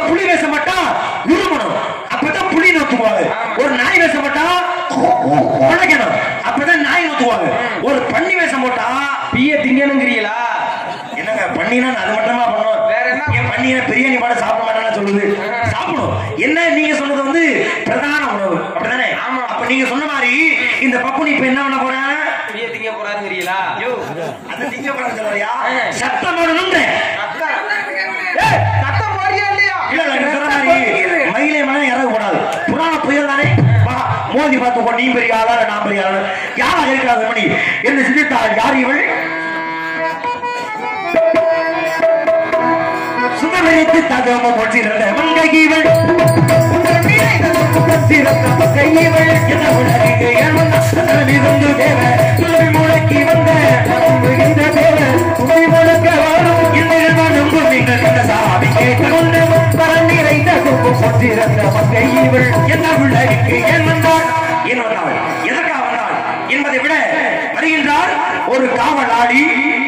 புலி வேஷம் போட்டா உருமணும், அப்பதான் புலி நோத்துவாங்க. ஒரு நாய் வேஷம் போட்டா உழைக்கணும், அப்பதான் நாய் நோத்துவாங்க. ஒரு பன்னி வேஷம் போட்டா பிய திங்கணுங்கிறீங்களா? என்னங்க பண்ணினா அது மட்டுமா பண்ணும்? வேற என்ன? என் பண்ணினா பிரியாணி பாட சாப்பிட மாட்டேன்னு சொல்லுது. சாப்பிடும். என்ன நீங்க சொன்னது வந்து பிரதான உணவு அப்படிதானே? ஆமா. அப்ப நீங்க சொன்ன மாதிரி இந்த பப்புனி இப்ப என்ன பண்ண போறேன்? பிய திங்க போறாருங்கிறீங்களா? அந்த திங்க போறான்னு சொல்றியா? சத்தம் போடணும். சத்தம் போறியா இல்லையா? இல்ல நீ சொன்ன மாதிரி மயிலை மலை இறங்க கூடாது. புராண புயல் தானே? மோதி பார்த்து நீ பெரிய ஆளா நான் பெரிய ஆளு யாரா இருக்கிறாங்க மணி என்ன சிந்தித்தாள்? யார் இவள்? சுதமரித்து தகவ போற்றிருந்த மங்கைவள் கையவள் என்ன உலகிற்கு இருந்து தேவ துளி முழக்கி வந்த இந்த தேவ துளி முழக்க வரும் இந்த சாமி கேட்டு பரந்திரைந்த கும்பு போற்றிருந்த மங்கைவள் என்ன உலகிற்கு ஏன் வந்தாள்? ஏன் வந்தாள்? எதற்காக வந்தாள் என்பதை விட வருகின்றார் ஒரு காவலாளி.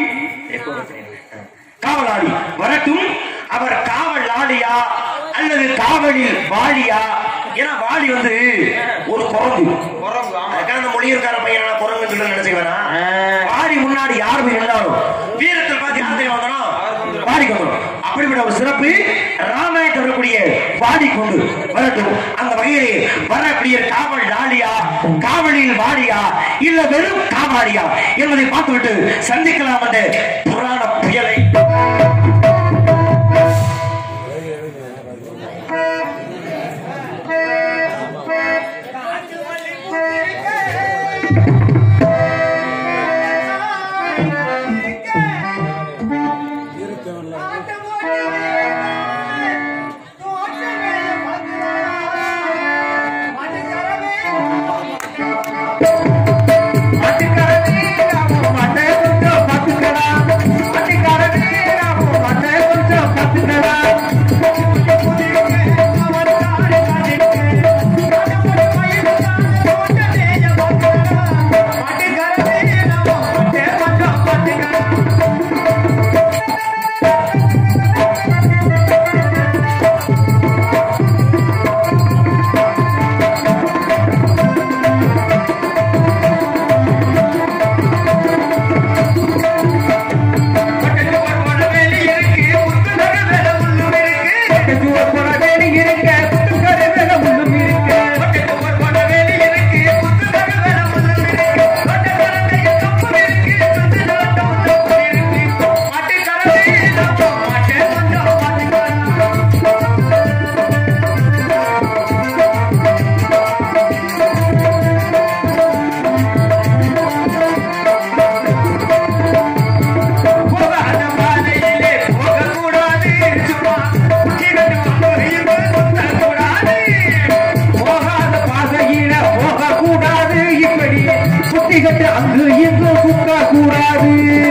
காவலாளி வரட்டும். அவர் காவலாளியா அல்லது காவலில் வாலியா? ஏன்னா வாலி வந்து ஒரு குரங்கு. அந்த மொழியிருக்கார பையன் குரங்கு சொல்லி நினைச்சுக்கிறா. வாலி முன்னாடி யார் போய் இருந்தாலும் வீரத்தில் பார்த்து யாத்திரை வந்தோம் வாடி கொண்டு அப்படிப்பட்ட ஒரு சிறப்பு ராமாயணத்தில் வரக்கூடிய வாடி கொண்டு வரட்டும். அந்த வகையிலே வரக்கூடிய காவல் லாலியா காவலில் வாடியா இல்ல வெறும் காவாடியா என்பதை பார்த்துவிட்டு சந்திக்கலாம் என்ற புராண புயலை. அங்கு எங்கோ சுத்தா கூடாது.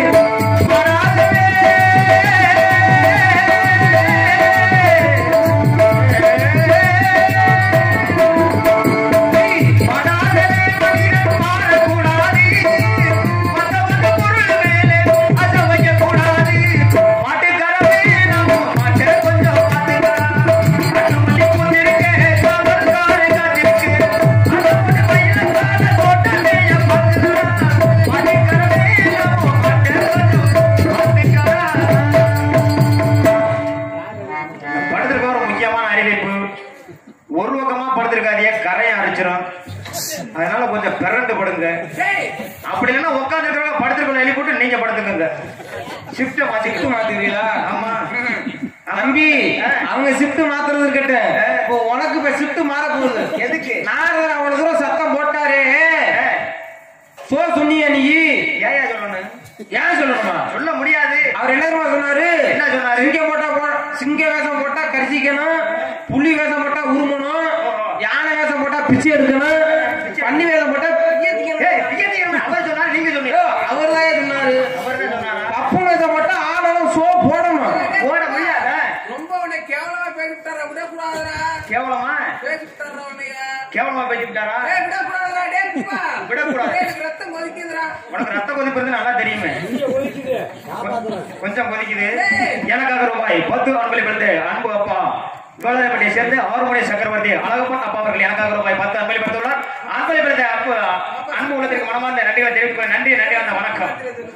அதனால கொஞ்சம் பிறண்டு படுங்க. அப்படி இல்லைன்னா உட்காந்துருக்க படுத்துருக்க எழுதி போட்டு நீங்க படுத்துக்கங்க. ஷிப்ட் மாத்திக்கிறீங்களா? ஆமா தம்பி, அவங்க ஷிப்ட் மாத்துறது இருக்கட்ட. இப்போ உனக்கு இப்ப ஷிப்ட் மாற போகுது. எதுக்கு? நான் அவ்வளவு தூரம் சத்தம் போட்டாரே சொன்னியா நீ? ஏன் சொல்லணும்? ஏன் சொல்லணுமா? சொல்ல முடியாது. அவர் என்ன சொன்னாரு? என்ன சொன்னாரு? சிங்க வேஷம் போட்டா கரிசிக்கணும், புலி வேஷம் போட்டா உருமணும், யானை வேஷம் போட்டா பிச்சை எடுக்கணும், பன்னி வேஷம் போட்டா அவர் சொன்னாரு. நீங்க சொன்னீங்க. அவர் தான் சொன்னாரு. பப்பு வேஷம் போட்டா ஆடணும், சோ போடணும். போட முடியாத. ரொம்ப கேவலமா பேசிட்டாரா? விடக்கூடாதா? கேவலமா பேசிட்டாரா? கேவலமா பேசிட்டாரா? விடக்கூடாது. ரத்தம் கொதிக்குதுடா. உனக்கு ரத்த கொதிப்பு நல்லா தெரியுமே. கொஞ்சம் கொதிக்குது. எனக்காக ரூபாய் 10 அன்பளிப்பு அன்பு அப்பா கோலாரப்பட்டியை சேர்ந்து ஆறுமுறை சக்கரவர்த்தி அழகப்பன் அப்பா அவர்கள் எனக்காக ரூபாய் 10 அன்பளிப்படுத்துள்ளார். அன்பளிப்படுத்த அன்பு உள்ளத்திற்கு மனமார்ந்த நன்றிகளை தெரிவித்துக் நன்றி அந்த வணக்கம்.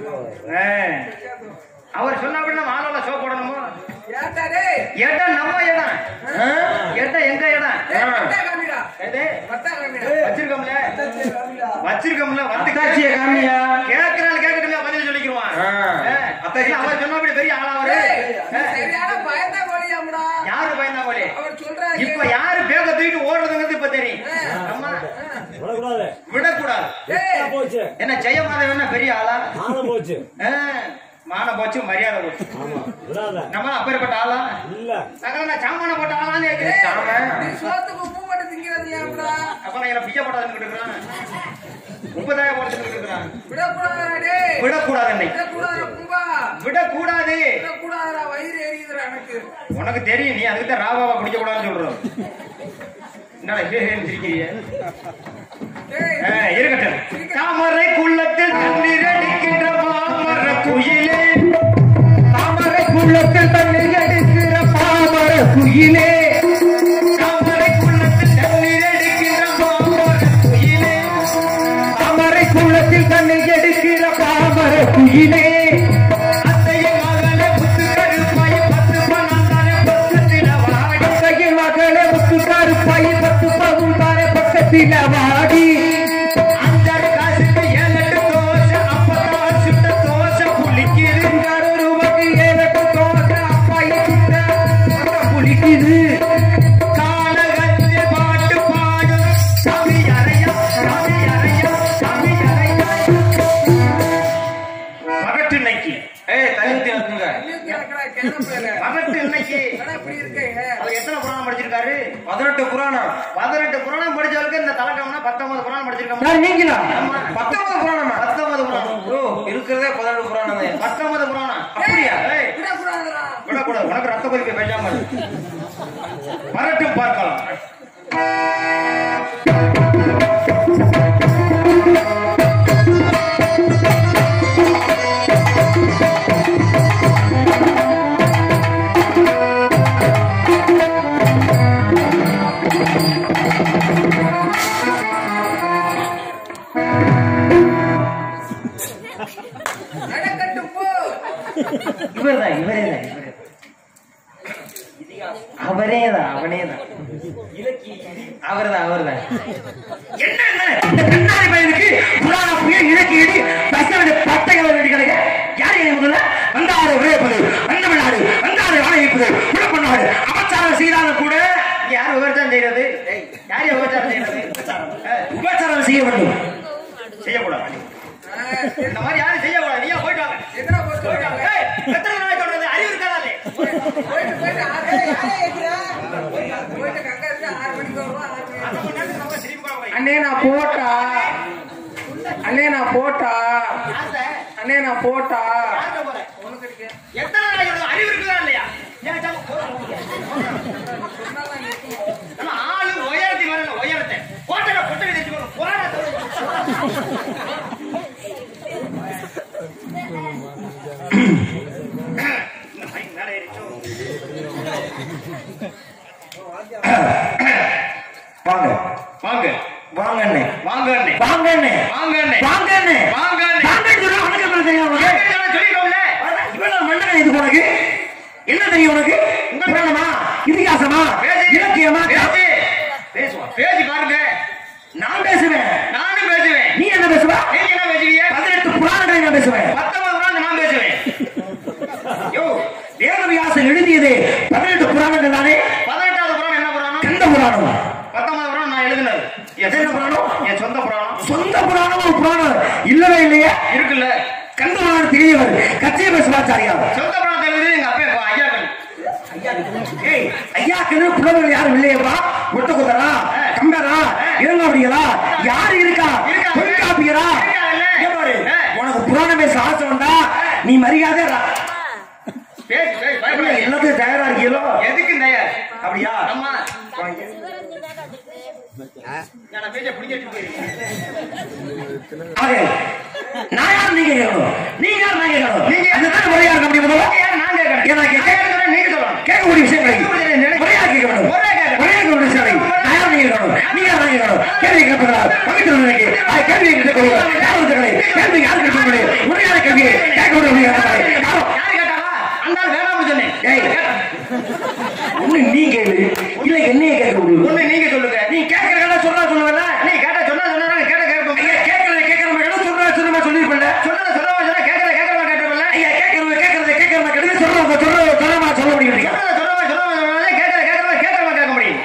அவர் சொன்ன அப்படின்னா மாணவ சோ போடணுமோ? இடம் நம்ம இடம், இடம் எங்க இடம் வச்சிருக்கோம்ல வந்தாச்சிய காமியா கேட்கறாள் கேட்கட்டுமே பதில் சொல்லிக்குவான். அவர் சொன்னபடி பெரிய ஆளா அவரு யாரு பயந்தா போலே இப்ப யாரு பேக தூக்கிட்டு ஓடுறதுங்கிறது இப்ப தெரியும். விடக்கூடாது. என்ன ஜெயமாதவன் பெரிய ஆளா போச்சு, மான போச்சு, மரியாதை போச்சு. நம்ம அப்பேற்பட்ட ஆளா இல்ல, சாமான போட்ட ஆளான்னு அப்புறம் என்ன பிச்சை போட்டாது இருக்கிறான், 30,000 போட்டு இருக்கிறான். விடக்கூடாது, விடக்கூடாது. உனக்கு தெரியும், நீ அதுக்கு ராவாவா குடிக்க கூடாதுன்னு சொல்றோம். என்னடா சிரிக்கிறீங்க? இருக்கட்டும். தாமரை குள்ளத்தில் தண்ணீர் அடிக்கின்ற பாமர குயிலே, தாமரை குள்ளத்தில் தண்ணீர் அடிக்கிற பாமர குயிலே, தாமரை குள்ளத்தில் தண்ணீர் அடிக்கிற பாமர குயிலே, தாமரை குள்ளத்தில் தண்ணீர் அடிக்கிற பாமர குயிலே, அத்தையின் மகளே முத்து கருப்பாய் 10 பணம் தானே பக்கத்தில வாடி, அத்தையின் மகளே முத்து கருப்பாய் 10 பணம் தானே பக்கத்தில வாடி, படிச்சவருக்கு இந்த தலக்கம்னா 19 புராணம் படிச்சிருக்கோம். நீங்களா 19 புராணமா? 19 புராணம் இருக்கிறதே 18 புராணம். 19 புராணம் அப்படியா? விடக்கூடாது, உனக்கு ரத்த கொதிக்க பேசாம வரட்டும் பார்க்கலாம். அவரேதான் அவர்தான். என்ன கண்ணாடி பையனுக்கு புராண புயல் இலக்கியடி பட்டைகளை வேண்டி கிடைக்க யார் முதல்ல வந்தாறு விளையப்பது, வந்தமிழ்நாடு வந்தாறு வாழைப்பது, உழப்பநாடு அபச்சாரம் செய்தாலும் கூட யார் விபச்சாரம் செய்யறது? யார் விபச்சாரம் செய்யறது? விபச்சாரம் செய்ய வேண்டும், செய்யக்கூடாது. இந்த மாதிரி யாரும் செய்யக்கூடாது. நீயா போயிட்டாங்க எத்தனை நாள் சொல்றது? அறிவு இருக்காதாலே? அண்ணே நான் போட்டா எத்தனை நாள் அறிவு இருக்குதா இல்லையா? ஆளு உயரத்தி வரல, உயரத்தை போட்டல பொட்டை வச்சுக்கோங்க. வாங்க வாங்க வாங்க அண்ணே, வாங்க அண்ணே, வாங்க அண்ணே, வாங்க அண்ணே, வாங்க அண்ணே, வாங்க அண்ணே, வாங்க சொல்ல உனக்கு என்ன தெரியும்? உனக்கு சொல்லிரோம்ல இவ்வளவு மண்டல இது உனக்கு என்ன தெரியும்? உனக்கு புராணமா, இதிகாசமா, இலக்கியமா? பேசுவா, பேசி பாருங்க. நான் பேசுவேன், நானும் பேசுவேன். நீ என்ன பேசுவ? நீங்க என்ன பேசுவீங்க? 18 புராணங்களை நான் பேசுவேன், 19 புராணம் நான் பேசுவேன். யோ வேதவியாசன் எழுதியது 18 புராணங்கள் தானே. 18வது புராணம் என்ன புராணம்? கந்த புராணம். 19 புராணம் நான் எழுதினது. எத்தனை புராணம்? என் சொந்த புராணம். சொந்த புராணம் ஒரு புராணம் இல்லவே இல்லையா? இருக்குல்ல. கந்த புராணம் தெரியவர் கச்சேப சிவாச்சாரியார். சொந்த புராணம் எழுதியது எங்க அப்பா ஐயாக்கள். ஐயாக்கள் புலவர்கள் யாரும் இல்லையப்பா? ஒட்டுக்குத்தரா, கம்பரா, இளங்கோடிகளா யாரு இருக்கா? தொல்காப்பியரா? உனக்கு புராணம் பேச ஆசை வந்தா நீ மரியாதை எல்லாத்தையும் தயாரா இருக்கீங்களோ? எதுக்கு தயார்? அப்படியா? ஆமா. நான் யார்? நீங்க கேட்கணும். நீங்க யார்? நான் கேட்கணும். நீங்க அதுதான் முறையா இருக்க முடியும். நீங்க சொல்லணும். கேட்கக்கூடிய விஷயம் முறையா கேட்க வேண்டும். ஒண்ணு நீங்க சொல்லுங்க. நீ கேட்கறதா சொல்லுவல. நீ கேட்டா சொன்னா கேட்போம். ஐயா கேட்கற மாதிரி சொல்றா சொல்லிருப்பல. சொன்னா கேட்கறமா கேட்கறல. ஐயா கேட்கறத கெடுத்து சொல்றமா சொல்ல முடியும். கேட்கறமா கேட்க முடியும்.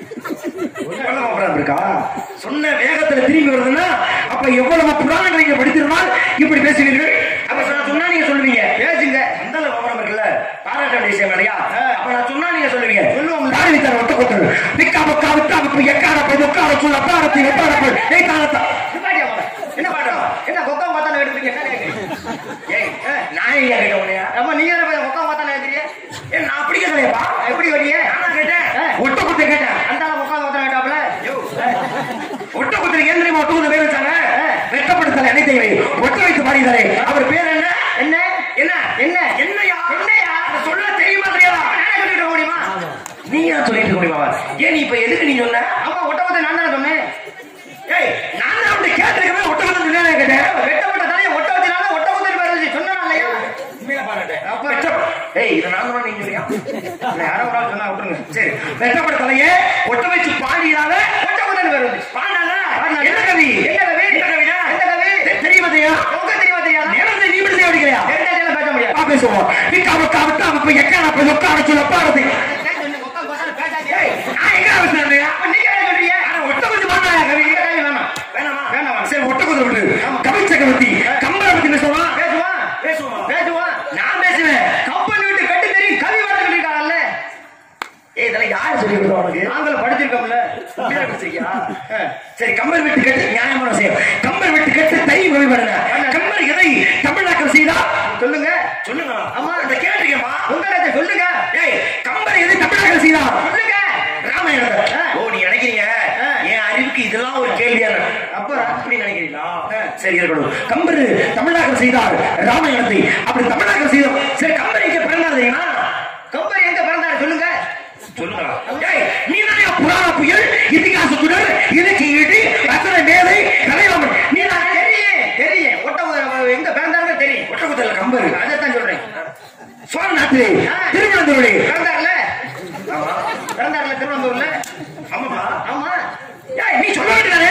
இருக்கா சொன்ன வேகத்துல திரும்பி வருதுன்னா அப்ப எவ்வளவு புராணங்களை நீங்க படித்திருந்தால் இப்படி பேசுவீர்கள். அப்ப சொன்னா நீங்க சொல்லுவீங்க. பேசுங்க. அந்த விவரம் இருக்குல்ல, பாராட்ட வேண்டிய விஷயம் இல்லையா? அப்ப நான் சொன்னா நீங்க சொல்லுவீங்க. சொல்லுவோம். தாரித்தர ஒட்ட கொத்தல் நிக்கா பக்கா விட்டா அப்ப எக்கார போய் உட்கார சொல்ல பாரத்தி வெட்டார போய் ஏய் தாரத்தா என்ன பாட்டா என்ன கொக்கா பார்த்தா எடுத்துறீங்க. என்ன கேக்குறீங்க? ஏய் நான் ஏன் கேட்க முடியா? அம்மா நீங்க என்ன கொக்கா பார்த்தா எடுத்துறீங்க? நான் அப்படி கேட்கலையப்பா. எப்படி வரீங்க? நான் கேட்டேன் ஒட்ட கொத்த கேட்டேன். அந்த கொக்கா பார்த்தா கேட்டாப்ல ஒட்ட கொத்தல ஏன் தெரியுமா ஒட்ட கொத்த பேர் வச்சாங்க? வெட்டப்படுத்தல அனைத்தையுமே ஒட்ட வைத்து பாடிதாரே. அவர் பேர் என்ன? என்ன என்ன என்ன என்னையா என்னையா சொல்ல தெரியுமா தெரியாதா? நான் சொல்லிட்டு முடியுமா? நீங்க தான் சொல்லிட்டு முடியுமா? ஏன் நீ இப்ப எதுக்கு நீ சொன்ன? ஆமா ஒட்ட கொத்த நான் தானே சொன்னேன். ஏய் நான் தான் அப்படி கேட்டிருக்கவே ஒட்ட கொத்த சொன்னேன் கேட்டேன். வெட்டப்பட்ட தலையை ஒட்ட வச்சனால ஒட்ட கொத்த பேர் வச்சு சொன்னா இல்லையா? உண்மையா பாருங்க. அப்ப ஏய் இத நான் தான் நீங்க சொல்றியா? யாரோ ஒரு ஆள் சொன்னா விட்டுருங்க. சரி வெட்டப்பட்ட தலையே ஒட்ட வச்சு பாடியால ஒட்ட கொத்த பேர் வந்து பாடால என்ன கவி? என்ன கவி? என்ன கவிடா? எந்த கவி? தெரியுமாதையா? உங்க தெரியுமா தெரியாதா? நேரத்தை நீ மட்டும் தேவடிக்கலையா? எந்த பேச முடியாது. பேசுவோம். நிக்காம அப்ப எக்கான போய் உட்கார சொல்ல பாரதி. கொக்கா பார்த்தா பேசாதே. ஏய் நான் எங்க பேசுறேன்? அப்ப நீங்க என்ன சொல்றீங்க? ஒட்ட கொஞ்சம் பாடாயா கவி? வேணாம். வேணாமா? வேணாமா? சரி ஒட்ட கொஞ்சம் விட்டு கவி சக்கரவர்த்தி கம்பரை பத்தி பேசுவோமா? பேசுவான். பேசுவோமா? நான் பேசுவேன். கப்பல் விட்டு கட்டி தெரியும் கவி வளர்த்து இருக்காங்கல்ல. ஏய் இதெல்லாம் யாரு சொல்லி கொடுத்தா உனக்கு? நாங்களும் படிச்சிருக்கோம்ல. உண்மையா படிச்சிருக்கியா? சரி கம்பர் வெட்டு கட்டு நியாயமான விஷயம். கம்பர் வெட்டு கட்டு தை கவி பாருங்க. கம்பர் எதை தமிழாக்கம் செய்தா? சொல்லுங்க. சொல்லுங்க. ஆமா அந்த கேட்டிருக்கேமா? உங்களை சொல்லுங்க. ஏய் கம்பர் எதை தமிழாக்கம் செய்தா? சொல்லுங்க. ராமாயணத்தை. ஓ நீ நினைக்கிறீங்க என் அறிவுக்கு இதெல்லாம் ஒரு கேள்வியா? அப்புறம் அப்படி நினைக்கிறீங்களா? சரி இருக்கணும். கம்பர் தமிழாக்கம் செய்தார் ராமாயணத்தை. அப்படி தமிழாக்கம் செய்தோம். சரி கம்பர் எங்க பிறந்தார் தெரியுமா? கம்பர் எங்க பிறந்தாரு சொல்லுங்க. சொல்லுங்களா? ஏய் நீ நிறைய புராண புயல் இதிகாசத்துடன் இலக்கியீடு ரத்தன மேதை தலைவன் நீ நான் தெரியும் ஒட்ட எங்க பிறந்தாருன்னு தெரியும். ஒட்டக்குத்தல கம்பர் அதைத்தான் சொல்றேன். சோழநாட்டிலே திருவனந்தபுரே பிறந்தாருல திருவனந்தூர்ல. ஆமாப்பா. ஆமா ஏய் நீ சொல்ல வேண்டியதானே?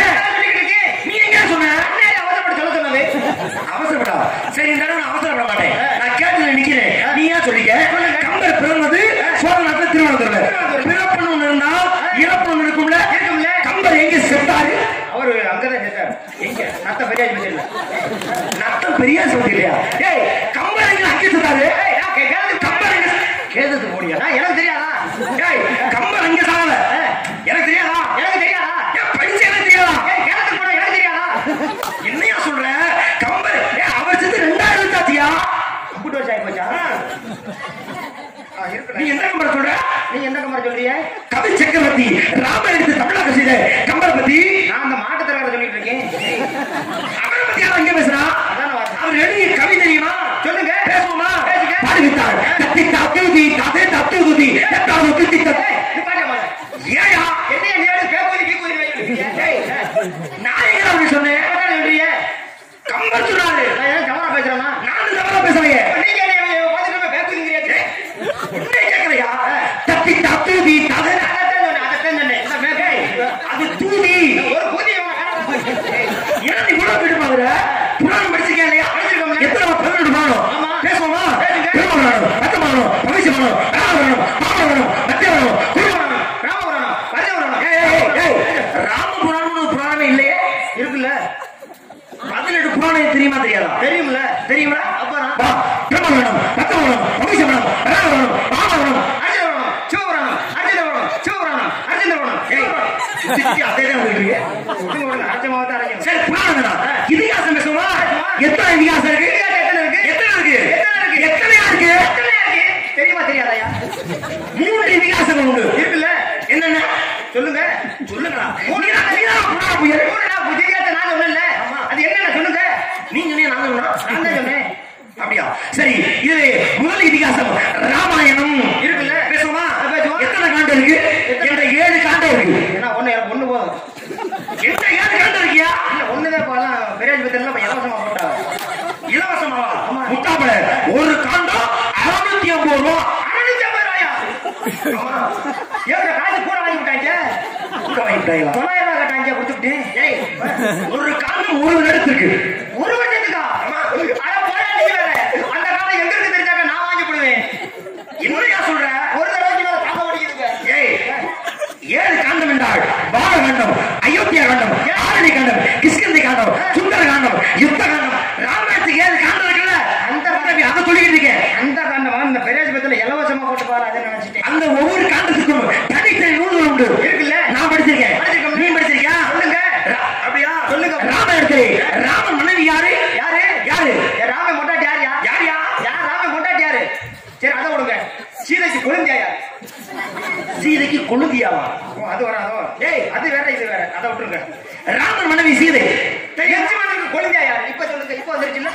நீ எங்க சொன்ன? அவசரப்பட்டு சொல்ல சொன்னது. அவசரப்படா? சரி இந்த தடவை நான் அவசரப்பட மாட்டேன். நான் கேட்டு நிக்கிறேன். நீ ஏன் சொல்லிக்க? கம்பர் பிறந்தது சோழநாட்டில் திருவனந்தபுரத்துல. பிறப்பணும் இருந்தா இறப்பணும் இருக்கும்ல. கம்பர் எங்க செத்தாரு? அவரு அங்கதான் செத்தாரு. எங்க நத்த பெரியாஜி பத்தி இல்ல. நத்தம் பெரிய சொல்லி இல்லையா? ஏய் கம்பர் எங்க அங்கே செத்தாரு? கம்பர் எங்க கேதத்து போடியா? எனக்கு தெரியாதா? ஏய் கம்பர் அங்க சாகல. எனக்கு தெரியாதா? எனக்கு தெரியாதா? ஏன் படிச்ச எனக்கு தெரியாதா? கிணத்துக்கு போன எனக்கு தெரியாதா? என்னையா சொல்ற? கம்பர் அவர் செத்து 2000 ஆச்சியா? கூட்டு வச்சு ஆகி போச்சா? நீ என்ன கம்பர் சொல்ற? நீங்க எந்த கம்பர் சொல்றீங்க? கவி சக்கரவர்த்தி ராமாயணத்தை தமிழாக்க செய்த கம்பரை பத்தி நான் அந்த மாட்டுத்தரகரை சொல்லிட்டு இருக்கேன். அவரை பத்தி யாரும் அங்கே பேசுறா? அவர் எழுதிய கவி தெரியுமா? சொல்லுங்க. பேசுவோமா? பேசுங்க. பாடுவித்தார் தத்தி தத்துதி ததே தத்துதி தத்தாது தித்தி தத் ஏயா என்னைய நேடு பேப்போதி கீப்போதி வைக்கிறீங்க. நான் எங்க அப்படி சொன்னேன்? சொல்றீங்க கம்பர் சொன்னாரு. நான் ஏன் தவறா பேசுறேன்னா? நான் தவறா பேசுறேன். நீங்க என்ன பாத்துட்டு பேப்போதிங்கறீங்க. உன்னை கேக்குறியா? தத்தி தத்துதி ததே அதத்தான் சொன்னேன். இந்த மேகை அது தூதி ஒரு பூதி ஏன் நீ கூட விட்டு பாக்குற? புராணம் படிச்சிருக்கேன் இல்லையா? எத்தனை 12 புராணம். பேசுவோமா? பெருமானம் ரத்தமானம் பவிஷமானம் ராமபுராணம் பாமபுராணம் மத்தியபுராணம் குருபுராணம் ராமபுராணம் பஞ்சபுராணம். ராமபுராணம் ஒரு புராணமே இல்லையே? இருக்குல்ல. 18 புராணம் தெரியுமா தெரியாதா? தெரியும்ல. தெரியுமா? அப்புறம் பிரம்மபுராணம் ரத்தபுராணம் பவிஷமானம் ராமபுராணம் பாமபுராணம் அர்ஜுனபுராணம் சிவபுராணம் அர்ஜுனபுராணம் சிவபுராணம் அர்ஜுனபுராணம். அதேதான் சொல்றீங்க. அர்ஜமாவதான் அரைக்கணும். சரி புராணம் தான். இதிகாசம் பேசுவோமா? எத்தனை இதிகாசம் இருக்கு? எத்தனை இருக்கு? எத்தனை இருக்கு? எத்தனையா இருக்கு? தெரியுமா தெரியாதயா? 3 இதிகாசங்கள் உண்டு. இருக்குல்ல. என்னென்ன சொல்லுங்க. சொல்லுங்க. மூணு நான் சொல்லல. அது என்னென்ன சொல்லுங்க. நீங்க நான் நான் தான் சொன்னேன். அப்படியா? சரி இது முதல் இதிகாசம் ராமாயணம் இருக்குல்ல. பேசுவோமா? பேசுவோம். எத்தனை காண்டம் இருக்கு? என்ற 7 காண்டம் இருக்கு. ஏன்னா ஒண்ணு போதும். எந்த 7 காண்டம் இருக்கியா? விட்டாங்களா? 900 ரூபாய் கட்ட 5 கொடுத்துட்டேன். ஏய், ஒரு காலம் ஒரு இடத்துக்கு ஒரு வருஷத்துக்கா? அட போடா நீ வேற. அந்த காலம் எங்க இருக்கு தெரிஞ்சாக்க நான் வாங்கி போடுவேன். என்னையா சொல்ற? ஒரு தடவைக்கு மேல தாங்க ஓடிக்குதுங்க. ஏய், 7 காண்டம் என்றால் பால காண்டம், அயோத்தியா காண்டம், ஆரணி காண்டம், கிஷ்கிந்தை காண்டம், சுந்தர காண்டம், யுத்த காண்டம், ராமாயணத்துக்கு 7 காண்டம் இருக்குல்ல? அந்த காண்டம் அதை சொல்லிக்கிட்டு இருக்கேன். அந்த காண்டமா இந்த பெரியாஜபத்துல இலவசமா போட்டு பாரு அதை நினைச்சிட்டேன். அந்த ஒவ்வொரு காண்டத்துக்கும் தனித்தனி நூல்கள் உண்டு இருக்குல்ல? நான் படிச்சிருக்கேன். படிச்சிருக்கோம். நீ படிச்சிருக்கியா? சொல்லுங்க. அப்படியா? சொல்லுங்க. ராமாயணத்திலே ராமன் மனைவி யாரு? யாரு? யாரு? ராம மொட்டாட்டி யார்? யார் யா? யார் ராம மொட்டாட்டி யாரு? சரி அதை விடுங்க. சீதைக்கு கொழுந்தியா யார்? சீதைக்கு கொழுந்தியாவா? ஓ அது வர அதோ. ஏய் அது வேற இது வேற. அதை விட்டுருங்க. ராமன் மனைவி சீதை. லட்சுமணனுக்கு கொழுந்தியா யார்? இப்ப சொல்லுங்க. இப்ப வந்துருச்சுல்ல?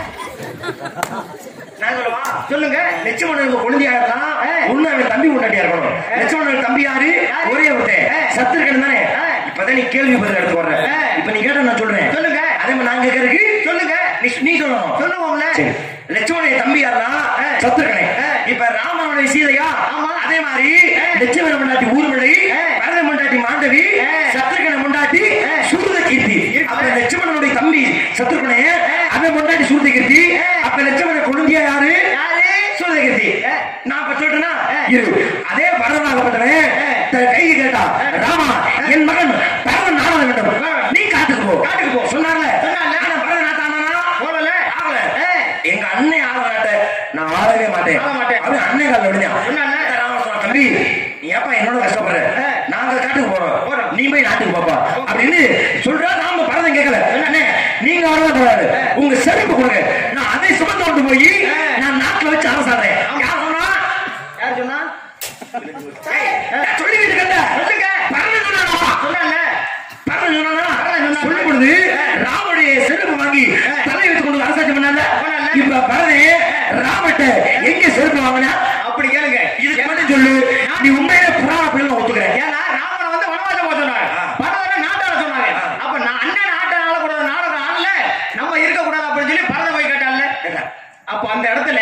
நான் சொல்லவா? சொல்லுங்க. லட்சுமணனுக்கு கொழுந்தியா இருந்தா ஒண்ணு அவன் தம்பி முன்னாடியா இருக்கணும். லட்சுமணனுக்கு தம்பி யாரு? ஒரே ஒருத்தன் சத்துருக்கன் தானே. இப்பதான் நீ கேள்வி பதில் எடுத்து வர்ற. இப்ப நீ கேட்ட நான் சொல்றேன். சொல்லுங்க. அதே மாதிரி நான் கேட்கறதுக்கு சொல்லுங்க. நீ சொல்லணும். சொல்லுவோம்ல. லட்சுமணனுடைய தம்பி யாருன்னா சத்துருக்கனே. இப்ப ராமனுடைய சீதையா? ஆமா. அதே மாதிரி லட்சுமண முண்டாட்டி ஊர்மலை, பரத முண்டாட்டி மாண்டவி, சத்துருக்கனை முண்டாட்டி சூர்த கீர்த்தி. அப்ப லட்சுமணனுடைய தம்பி சத்துருக்கனே, அவன் முண்டாட்டி சூர்த கீர்த்தி. அப்ப லட்சுமணன் கொழுந்தியா யாரு? சூர்த கீர்த்தி. நான் இப்ப சொல்றேன்னா இரு. அதே பரதனாகப்பட்டவன் கைக்கு கேட்டா, ராமா என் மகன் பரதன் ஆட வேண்டும், நீ காட்டுக்கு போ. காட்டுக்கு போ சொன்னார்ல. ஆனா பரதன் ஆட்டானா? போடல. ஆகல. எங்க அண்ணன் ஆட மாட்ட, நான் ஆடவே மாட்டேன். அவன் அண்ணன் கால விடுஞ்சான். தம்பி நீ ஏப்பா என்னோட கஷ்டப்படுற, நாங்க காட்டுக்கு போறோம், நீ போய் நாட்டுக்கு போப்பா அப்படின்னு சொல்றா. நாம பரதம் கேட்கல. நீங்க ஆடவே கூடாது, உங்க செருப்பு கொடுங்க, நான் அதை சுமந்து கொண்டு போய் நான் நாட்டுல வச்சு அரசாடுறேன். யார் சொன்னா? யார் சொன்னா? சொல்லிக்கிட்டு இருக்க. சொல்லுங்க. பரதன் சொன்னானா? சொன்னால. பரதன் சொன்னானா? சொல்லும் பொழுது ராமனுடைய செருப்பு வாங்கி தலை வைத்துக் கொண்டு அரசாட்சி பண்ணால. இப்ப பரதன் ராமட்ட எங்க செருப்பு வாங்கினா? அப்படி கேளுங்க. இதுக்கு மட்டும் சொல்லு, நீ உண்மையில புராண பிள்ளை ஒத்துக்கிறேன். ஏன்னா ராமனை வந்து வனவாசம் போக சொன்னாங்க, பரதனை நாட்டாள சொன்னாங்க. அப்ப நான் அண்ணன் நாட்டாள ஆளக்கூடாது, நாடகம் ஆளல, நம்ம இருக்கக்கூடாது அப்படின்னு சொல்லி பரத போய் கேட்டால. அப்ப அந்த இடத்துல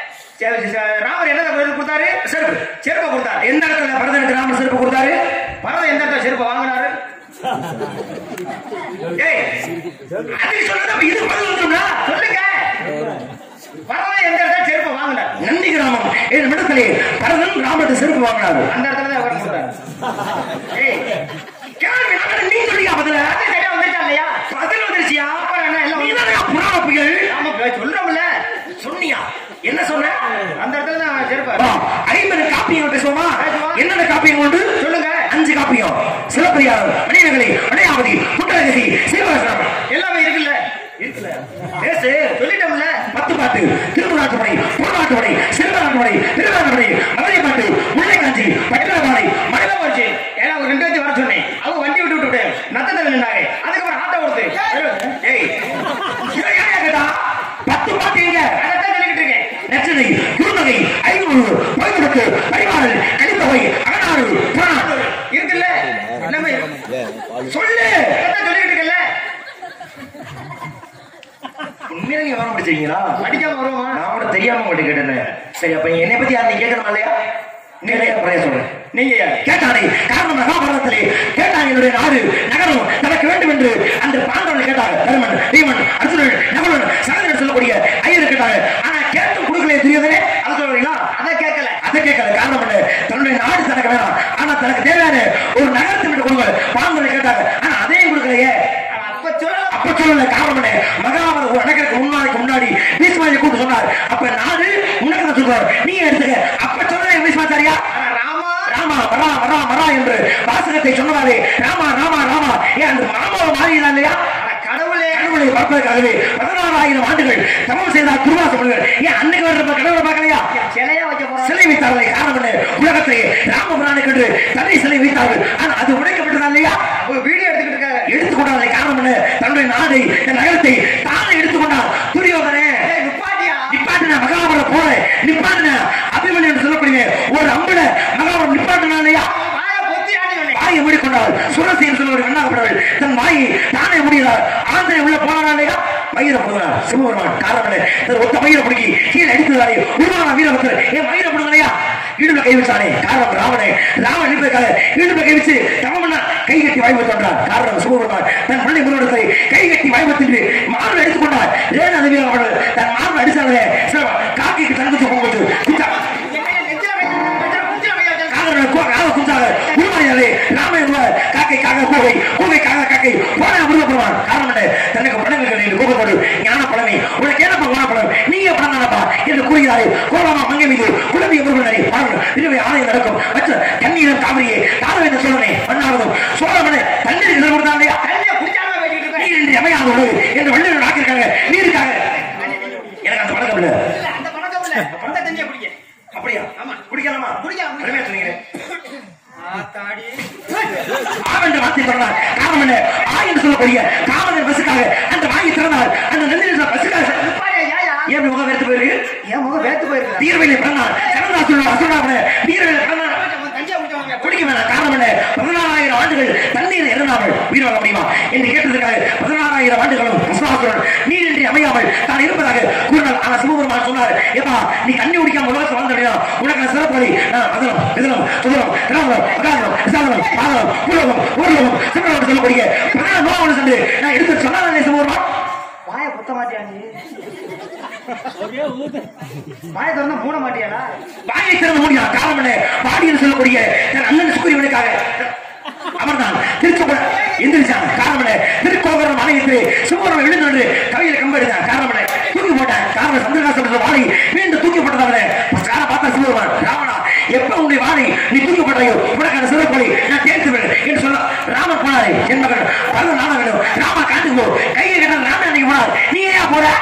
ராமர் என்ன கொடுத்தாரு? செருப்பு. செருப்பை கொடுத்தாரு. எந்த இடத்துல பரதனுக்கு ராமர் செருப்பு கொடுத்தாரு? பரதன் எந்த இடத்துல செருப்பை வாங்கினாரு? ஏய், அதுக்கு சொல்றத இது பதில் வந்துரும்ல. சொல்லுங்க. பரதன் எந்த இடத்துல செருப்பை வாங்கினார்? நந்தி கிராமம் என் இடத்திலே பரதன் ராமர்கிட்ட செருப்பு வாங்கினாரு. அந்த இடத்துல தான் அவர் கொடுத்தாரு. ஏய், கேள்வி நீ சொல்லியா பதில? சரியா வந்துருச்சா இல்லையா? பதில் வந்துருச்சியா? அப்புறம் என்ன எல்லாம் நீ தானே புராண பிள்ளை. நாம சொல்றோம்ல. சொன்னியா? என்ன சொன்ன? அந்த இடத்துல தான் செருப்பா. 50 காப்பியங்கள் பேசுவோமா? என்னென்ன காப்பியம் உண்டு? சொல்லுங்க. 5 காப்பியம். சிலப்பதிகாரம், மணிமேகலை, மணியாவதி, குண்டலகசி, சீவகாசனம் எல்லாமே இருக்குல்ல? இருக்குல்ல. பேசு. சொல்லிட்டோம்ல. 10 பாட்டு. திருமுறாட்டுப்படை, புறநாட்டுப்படை, சிறுவநாட்டுப்படை, திருவாரூர்படை, மதுரை பாட்டு, முல்லைக்காஞ்சி, பட்டணப்பாடை, மயிலாப்பூர்ச்சி. ஏன்னா ஒரு 2 வச்சு வர சொன்னேன். அவங்க வண்டி விட்டு விட்டு நத்தத்தில் நின்னாங்க. அதுக்கப்புறம் ஆட்டோ ஓடுது. ஏய், இதை ஏன் கேட்டா? 10 பாட்டு எங்க? அதைத்தான் சொல்லிக்கிட்டு இருக்கேன். நச்சினை, குறுநகை, ஐநூறு, பைமுடுக்கு, பரிமாறல், கலித்தொகை, அகநாறு, புறநாடு இருக்குல்ல? எல்லாமே சொல்லு. அதைத்தான் சொல்லிக்கிட்டு இருக்கல. உண்மையில நீ வர முடிச்சீங்களா? அடிக்காம வருவோமா? நான் கூட தெரியாம உங்கள்கிட்ட கேட்டேன். சரி, அப்ப என்னை பத்தி யார் நீ கேட்கணுமா இல்லையா? நீங்களே அப்புறம் சொல்றேன். நீங்க கேட்டானே காரணம் மகாபாரதத்திலே கேட்டான், என்னுடைய நாடு நகரம் தனக்கு வேண்டும் என்று அந்த பாண்டவர்கள் கேட்டாங்க. தருமன், பீமன், அர்ஜுனன், நகுலன், சகலன் சொல்லக்கூடிய ஐயர் கேட்டாங்க. ஆனா கேட்டும் கொடுக்கலையே தெரியுதுனே. அதை சொல்றீங்களா? அதை கேட்கல. அதை கேட்கல. காரணம் என்ன? தன்னுடைய நாடு தனக்கு வேணாம், ஆனா தனக்கு தேவையான ஒரு நகரத்தை விட்டு கொடுங்க பாண்டவர்கள் கேட்டாங்க. ஆனா அதையும் கொடுக்கலையே. அப்ப சொல்லல. காரணம் என்ன? மகாபாரத நடக்கிறதுக்கு முன்னாடி பீஷ்மரை கூப்பிட்டு சொன்னார். அப்ப நாடு உனக்கு தான் சொல்றாரு, நீ எடுத்துக்க. அப்ப சொல்ல பீஷ்மாச்சாரியா ராமா ராமா வரா வரா வரா என்று வாசகத்தை சொன்னதாலே ராமா ராமா ராமா ஏன் அந்த ராமாவை மாறியதா இல்லையா? கடவுளே கடவுளை பார்ப்பதற்காகவே 16,000 ஆண்டுகள் தமம் செய்தார் துர்வாச முனிவர். ஏன் அன்னைக்கு வர்றப்ப கடவுளை பார்க்கலையா? சிலையா வைக்க போறோம். சிலை வைத்தார்களே. காரணம் என்ன? உலகத்திலே ராமபுரானுக்கு என்று தனி சிலை வைத்தார்கள். ஆனா அது உடைக்கப்பட்டதா இல்லையா? வீடியோ எடுத்துக்கிட்டு இருக்காங்க. எடுத்துக்கொண்டாத. காரணம் என்ன? தன்னுடைய நாடை, நகரத்தை தானே எடுத்துக்கொண்டார். துரியோதனே நிப்பாட்டின மகாபாரத போல நிப்பாட்டின அபிமன்யு என்று சொல்லக்கூடிய ஒரு அம்புல மகாபாரதம் நிப்பாட்டினா இல்லையா? வாயை மூடிக்கொண்டார். சுரசேன் சொல்ல ஒரு கண்ணாகப்பட்டவள் தன் வாயை தானே முடிகிறார். ஆந்திரை உள்ள போனாரா இல்லையா? மயிர போனார் சிவபெருமான். காரணம் என்ன? ஒத்த மயிர பிடிக்கி கீழே அடித்ததாலே உருவான வீரபக்தர் ஏன் மயிர போடுங்க இல்லையா? இடுப்புல கை வச்சானே காரணம் ராவணே. ராவன் இடுப்புல கை வச்சு தவமன்னா கை கட்டி வாய்ப்பு தோன்றார். காரணம் சிவபெருமான் தன் பிள்ளை முருகனை கை கட்டி வாய்ப்பு தின்று மார்பை எடுத்துக்கொண்டார். ஏன் அது அவர்கள் தன் மார்பை அடிச்சாலே காக்கைக்கு தனக்கு போகும்போது தனக்கு படங்கள் கோபப்படு ஞான பழமை உனக்கு என்ன படம் நீங்க படம் தானப்பா என்று கூறுகிறாரே. கோலமா மங்கை மீது குழந்தை முருகனை பாருங்கள் ஆலயம் நடக்கும் மற்ற தண்ணீரம் காவிரியே தாரவேந்த சோழனை பண்ணாவதும் சோழமனை தண்ணீர் கொடுத்தா இல்லையா நீர் என்று அமையாத உணவு என்று வள்ளுவர் ஆக்கியிருக்காங்க நீருக்காக. எனக்கு அந்த பழக்கம் இல்லை. அப்படியா குடிக்கலாமா அருமையா சொன்னீங்க. வார்த்தை சொன்னார். காரணம் என்ன? ஆயின்னு சொல்லக்கூடிய காவலர் பசுக்காக அந்த வாங்கி திறந்தார். அந்த நெல்லில் பசுக்காக ஏன் முகம் வேர்த்து போயிருக்கு? ஏன் முகம் வேர்த்து போயிருக்கு? தீர்வையில பிறந்தார். தீர்வையில பிறந்தார். குடிக்க வேணாம். காரணம் என்ன? 16,000 ஆண்டுகள் தண்ணீர் இறந்தார்கள் உயிர் வாழ முடியுமா என்று கேட்டதற்காக 16,000 ஆண்டுகளும் விசுவாசுடன் நீரின்றி அமையாமல் தான் இருப்பதாக கூறினார். ஆனால் சிவபெருமான் சொன்னார், ஏப்பா நீ தண்ணி குடிக்காம உலகத்தை வாழ்ந்தா உனக்கு சிறப்பு அதனம் இதனம் சுதனம் திராவணம் அகாதனம் விசாதனம் பாதனம் பூலோகம் ஊர்லோகம் சிவனோடு சொல்லக்கூடிய பிரதான நோவனை சென்று நான் எடுத்து சொன்னாலே சிவபெருமான் வாய குத்த மாட்டியா நீ? வாய திறந்தா மூட மாட்டியாடா? வாயை திறந்து மூடியா? காரணம் என்ன? பாடியில் சொல்லக்கூடிய தன் அண்ணன் சுக்ரீவனுக்காக அமர்ந்தான். திருச்சோபுர எந்திரிச்சான். காரணம் என்ன? திருக்கோபுரம் ஆலயத்திலே சிவபெருமான் எழுந்து கவியில கம்பு எடுத்தான். காரணம் என்ன? தூக்கி போட்டான். காரணம் சந்திரகாசன் வாழை மீண்டும் தூக்கி போட்டதாக பார்த்தா சிவபெருமான் ராவணா எப்ப உன்னுடைய வாழை நீ தூக்கி போட்டாயோ உனக்கான சிறப்பொழி நான் தேர்த்துவேன் என்று சொல்ல ராமன் போனாரு. என் மகன் பரத நாம வேண்டும் ராமா காட்டுக்கு போ கையை கட்ட ராமன் அன்னைக்கு போனார். நீ ஏன் போற?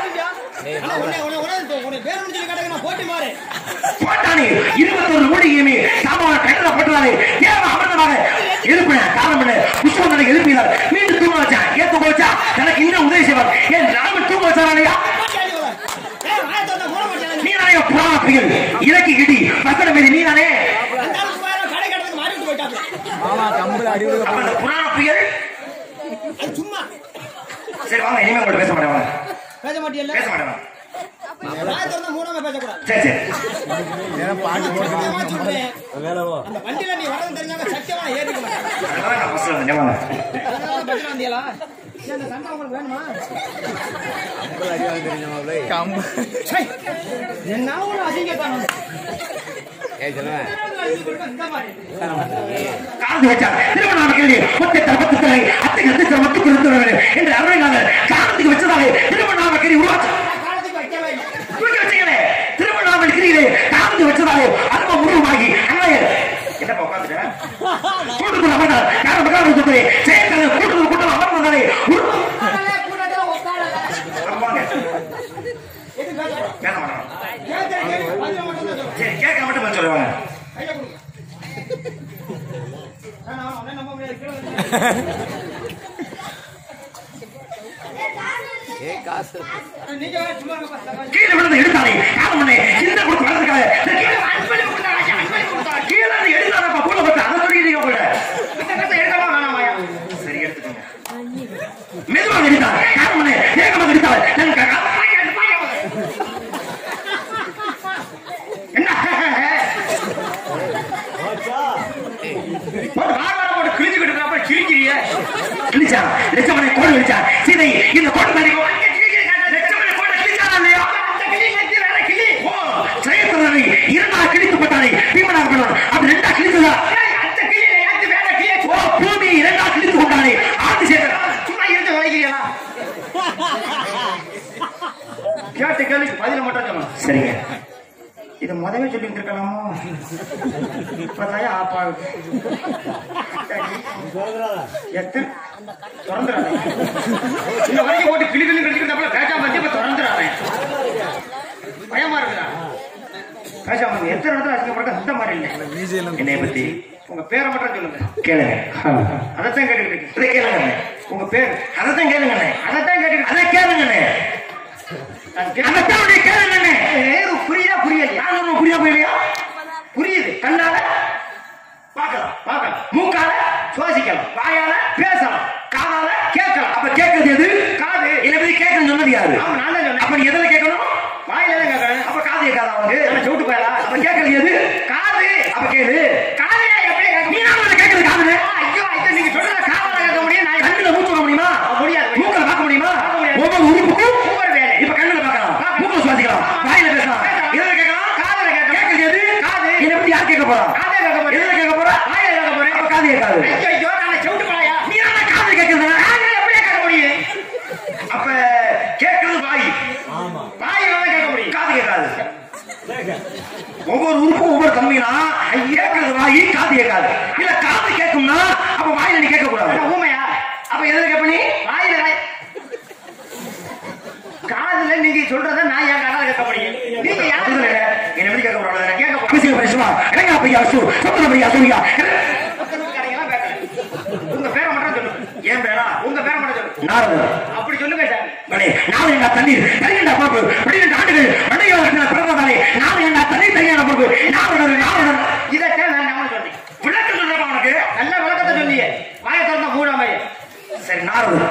போட்டானே 21 மூலிகையுமே சாமான் கட்டளை போட்டாலே தேவ அமிர்தமாக எழுப்பின. காரணம் என்ன? புஷ்பம் எழுப்பினார். மீண்டும் தூங்க வச்சான். ஏன் தூங்க வச்சா? எனக்கு இன்னும் உதவி செய்வார். ஏன் ராமன் தூங்க வச்சாரையா? நீ தானே புராண புயல் இலக்கி கிட்டி பசன மீது நீ தானே புராண புயல் சும்மா. சரி வாங்க இனிமே உங்கள்ட்ட பேச மாட்டேன். பேச மாட்டேன் பேச மாட்டேன். சரி சரி வண்டியில நீ வரது தெரிஞ்சாங்க சத்தியமா ஏறிக்கலாம். என்ன அதிகம் என்று அருமையாளர் காலத்துக்கு வச்சதாக திருவண்ணாமலை உருவாக்க திருவண்ணாமலை காலத்துக்கு வச்சதாக அரும உருவமாகி அண்ணையர் என்ன உட்காந்துட்டேன் கூட்டுக்குள் அமர்ந்தார். கூட்டுக்குள் கூட்டம் அமர்ந்தாரே கேட்க மட்டும் சொல்லுவாங்க. கீழே விழுந்து எடுத்தானே காரணம் சின்ன கொடுத்து வளர்ந்துக்காக கீழே எடுத்தானப்பா கூட பார்த்து அதை சொல்லிடுங்க கூட எடுக்கவா வேணாமாயா? சரி எடுத்துக்கோங்க. மெதுவாக எடுத்தார். காரணம் வேகமாக எடுத்தார். சீதை இந்த கோட்டை இரண்டாக கிழிக்கப்பட்டானே பீமனாக அப்படி ரெண்டா கிழிச்சதா பூமியை இரண்டாக கிழித்து கொண்டானே ஆட்சி செய்த சும்மா இருந்து வரைக்கிறீங்களா? கேட்ட கேள்விக்கு பதில மட்டும் சொல்லணும். சரிங்க இதை முதவே சொல்லி இருக்கலாமோ? இப்பதாயா ஆப்பாகுது திறந்துறாங்க இந்த வரைக்கும் போட்டு கிளி கிளி கடிக்கிறப்ப பேச்சா பத்தி இப்ப திறந்துறாங்க. பயமா இருக்குதா? பேச்சா வந்து எத்தனை இடத்துல அசிங்கப்பட்ட இந்த மாதிரி இல்லை. என்னைய பத்தி உங்க பேரை மட்டும் சொல்லுங்க. கேளுங்க. அதைத்தான் கேட்டுக்கிட்டு இதை கேளுங்க. உங்க பேர் அதைத்தான் கேளுங்க. அதைத்தான் கேட்டுக்கிட்டு அதை கேளுங்க. புரியுதா புரியலையா? நான் புரியா புரியலையா? புரியுது. கண்ணால பார்க்கலாம் பார்க்கலாம் மூக்கால சுவாசிக்கலாம் வாயால பேசலாம் காதால கேட்கலாம். அப்ப கேட்கறது எது? காது. இதை பத்தி கேட்கணும் சொன்னது யாரு? நான் தான் சொன்னேன். அப்ப நீ எதில் கேட்கணும்? வாயில தான் கேட்கணும். அப்ப காது கேட்காத வாங்கு சவுட்டு போயலா அப்ப கேட்கறது எது காது அப்ப கேளு காதையா எப்படி நீ நான் கேட்கறது காதுல ஐயோ ஐயோ நீங்க சொல்றத காதால கேட்க முடியும் நான் கண்ணுல மூச்சு வைக்க முடியுமா முடியாது மூக்கல பார்க்க முடியுமா பார்க்க முடியாது. ஒவ்வொரு உறுப்புக்கும் ஒவ்வொரு வேலை இப்ப கண்ணுல பார்க்கலாம் மூக்கல சுவாசிக்கலாம் வாயில பேசலாம் எதுல கேட்கலாம் காதுல கேட்க கேட்கறது எது காது என்ன எப்படி யார் கேட்க போறா காதே கேட்க போறேன் எதுல கேட்க போறா வாயில கேட்க போறேன் அப்ப காது கேட்காது ஐயோ ஐயோ நான் சவுட்டு போயா நீ நான் காது கேட்கறது காதுல எப்படி கேட்க முடியும் அப்ப கேட்கறது வாய் வாயில தான் கேட்க முடியும் காது கேட்காது ஒவ்வொரு உறுப்பும் ஒவ்வொரு தன்மைனா கேட்கறது வாய் காது கேட்காது இல்ல காது கேட்கும்னா அப்ப வாயில நீ கேட்க கூடாது என்ன ஊமையா அப்ப எதுல கேட்ப நீ வாயில காதுல நீங்க சொல்றத நான் ஏன் காதால கேட்க முடியும் நீங்க யாரு என்ன எப்படி கேட்க போறாங்க கேட்க போறேன். அபிஷேக பரிசுமா இறங்க பையா அசூர் சொத்தன பையா சூரியா கடையெல்லாம் கேட்கறேன் உங்க பேரை மட்டும் சொல்லுங்க ஏன் பேரா உங்க பேரை மட்டும் சொல்லுங்க நாரதர் அப்படி சொல்லுங்க சார் மணி நாலு எங்க தண்ணீர் தருகின்ற பாப்பு 12 ஆண்டுகள் மண்டையோட பிறந்ததாலே நாலு எங்க தண்ணீர் தருகின்ற பாப்பு நாரதர் இதைத்தான் நான் நம்ம சொல்றேன் விளக்கம் சொல்றப்ப உனக்கு நல்ல விளக்கத்தை சொன்னீங்க வாயை திறந்த மூடாமைய சரி நாரதர்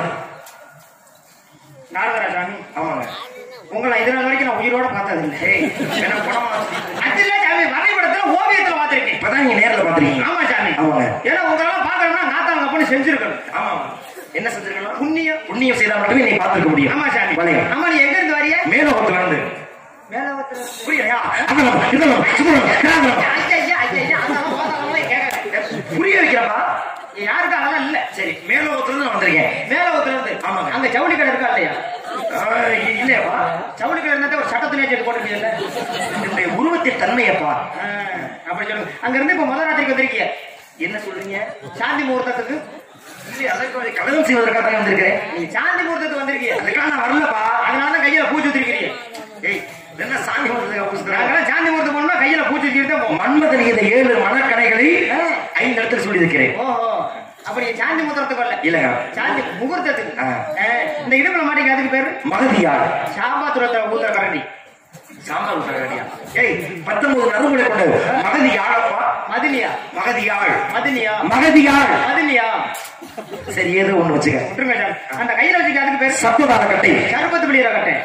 நாரதரா சாமி ஆமாங்க உங்களை இது நாள் வரைக்கும் நான் உயிரோட பார்த்தது இல்லை ஏய் என்ன குணமா அதுல சாமி வரைபடத்துல ஓவியத்துல பார்த்திருக்கேன் இப்பதான் நீங்க நேர்ல பாத்துருக்கீங்க ஆமா சாமி ஆமாங்க ஏன்னா உங்களெல்லாம் பார்க்கணும்னா நாத்தாங்க பண்ணி செஞ்சிருக்கணும் ஆமா என்ன செஞ்சிருக்கணும் புண்ணியம் புண்ணியம் செய்தா மட்டுமே நீ பார்த்திருக்க முடியும் ஆமா சாமி வளைய ஆமா நீ எங்க இருந்து வரிய மேலோகத்துல இருந்து மேலவத்துல புரியலையா அதெல்லாம் இதெல்லாம் சுபரம் கிராமம் ஐயா அதெல்லாம் ஓதாதெல்லாம் கேட்கறேன் புரிய வைக்கிறப்பா யாருக்கும் அதெல்லாம் இல்ல சரி மேலோகத்துல இருந்து நான் வந்திருக்கேன் மேலவத்துல இருந்து ஆமாங்க. அங்க ஜவுளி கடை இருக்கா இல்லையா இல்லையாப்பா ஜவுளி கடை இருந்தா ஒரு சட்டத்திலே சேர்த்து போட்டுருக்கீங்கல்ல என்னுடைய உருவத்தின் தன்மையப்பா அப்படி சொல்லுங்க அங்க இருந்து இப்ப முதல் ராத்திரிக்கு வந்திருக்கீங்க என்ன சொல்றீங்க சாந்தி முகூர்த்தத்துக்கு இல்லையா அதற்கு கலகம் செய்வதற்காக தான் வந்திருக்கிறேன் நீங்க சாந்தி முகூர்த்தத்துக்கு வந்திருக்கீங்க அதுக்காக நான் வரலப்பா அதனாலதான் கையில பூச்சி வச்சிருக்கீங்க ஏய் என்ன சாமி வந்ததுக்கு புதுசுறாங்க நாங்கெல்லாம் சாந்தி முகூர்த்தம் போனோம்னா கையில பூச்சி வச்சுட்டு தான் போவோம் மன்மதன் இந்த 7 மனக்கணைகளை 5 இடத்துல சொல்லி இருக்கிறேன் ஓஹோ அப்ப நீங்க சாந்தி முகூர்த்தத்துக்கு வரல இல்லங்க சாந்தி முகூர்த்தத்துக்கு ஆ. இந்த இடுப்புல மாட்டீங்க அதுக்கு பேரு மகதியார் சாம்பாத்துரத்தை ஊத்துற கரண்டி சாம்பார் ஊட்டகடியா ஏய் 19 நறுமுறை கொண்ட மகதியாளப்பா மதினியா மகதியாள் மதினியா மகதியாள் மதினியா சரி ஏதோ ஒண்ணு வச்சுக்க விட்டுருங்க சார் அந்த கையில வச்சுக்க அதுக்கு பேரு சத்ததான கட்டை சர்பத்து பிடிக்கிற கட்டை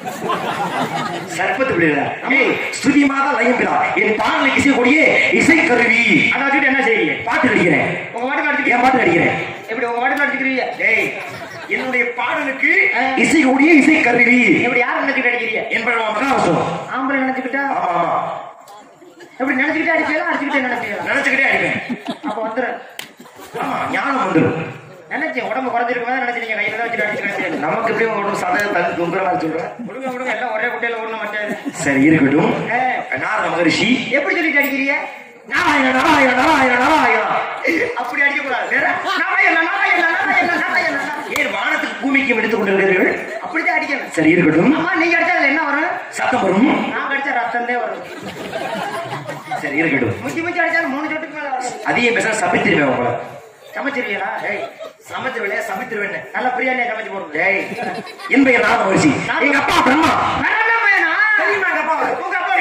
சர்பத்து விடுதா ஏய் ஸ்துதி மாதா லயம்பிரா என் பாடலுக்கு இசைக்கூடிய இசை கருவி அதை வச்சுட்டு என்ன செய்றீங்க பாட்டு நடிக்கிறேன் உங்க பாட்டுக்கு அடிச்சுக்க என் பாட்டு நடிக்கிறேன் எப்படி உங்க பாட்டுக்கு அடிச்சுக்கிறீங்க ஏய் என்னுடைய பாடலுக்கு இசைக்கூடிய இசை கருவி எப்படி யார் நினைச்சுட்டு அடிக்கிறீங்க என்பது மகாவசம் ஆம்பளை நினைச்சுக்கிட்டா ஆமா ஆமா எப்படி நினைச்சுக்கிட்டே அடிக்கலாம் அடிச்சுக்கிட்டே நினைச்சுக்கலாம் நினைச்சுக்கிட்டே அடிப்பேன் அப்ப வந்துடும் ஆமா ஞானம் வந்துடும் நினைச்சேன் உடம்பு குறைஞ்சிருக்க மாதிரி நினைச்சீங்க கையில தான் வச்சுட்டு அடிச்சு நினைச்சேன் நமக்கு எப்படி உடம்பு சாதனை தந்து தொங்குற மாதிரி சொல்றேன் விடுங்க எல்லாம் ஒரே குட்டையில ஒண்ணு மாட்டேன் சரி இருக்கட்டும் நாரத மகரிஷி எப்படி சொல்லிட்டு அடிக்கிறீங்க நாராயண நாராயண நாராயண நாராயண அப்படி அடிக்க கூடாது வேற நாராயண நாராயண நாராயண நாராயண ஏன் வானத்துக்கு பூமிக்கும் எடுத்துக் கொண்டிருக்கிறீர்கள் அப்படிதான் அடிக்கணும் சரி இருக்கட்டும் அம்மா நீங்க அடிச்சதுல என்ன வரும் சத்தம் வரும் நான் அடிச்ச ரத்தந்தே வரும் சரி இருக்கட்டும் முக்கி அடிச்சாலும் 3 சொட்டுக்கு மேல வரும் அதிகம் பேச சபித்திருவேன் உங்களை சமைச்சிருவீங்களா ஏய் சமைச்சிருவேன் சமைத்திருவேன் நல்ல பிரியாணியா சமைச்சு போடுங்க ஏய் என் பெயர் நாரத மகரிஷி எங்க அப்பா பிரம்மா வேணாம் வேணா தெரியுமா எங்க அப்பா உங்க அப்பா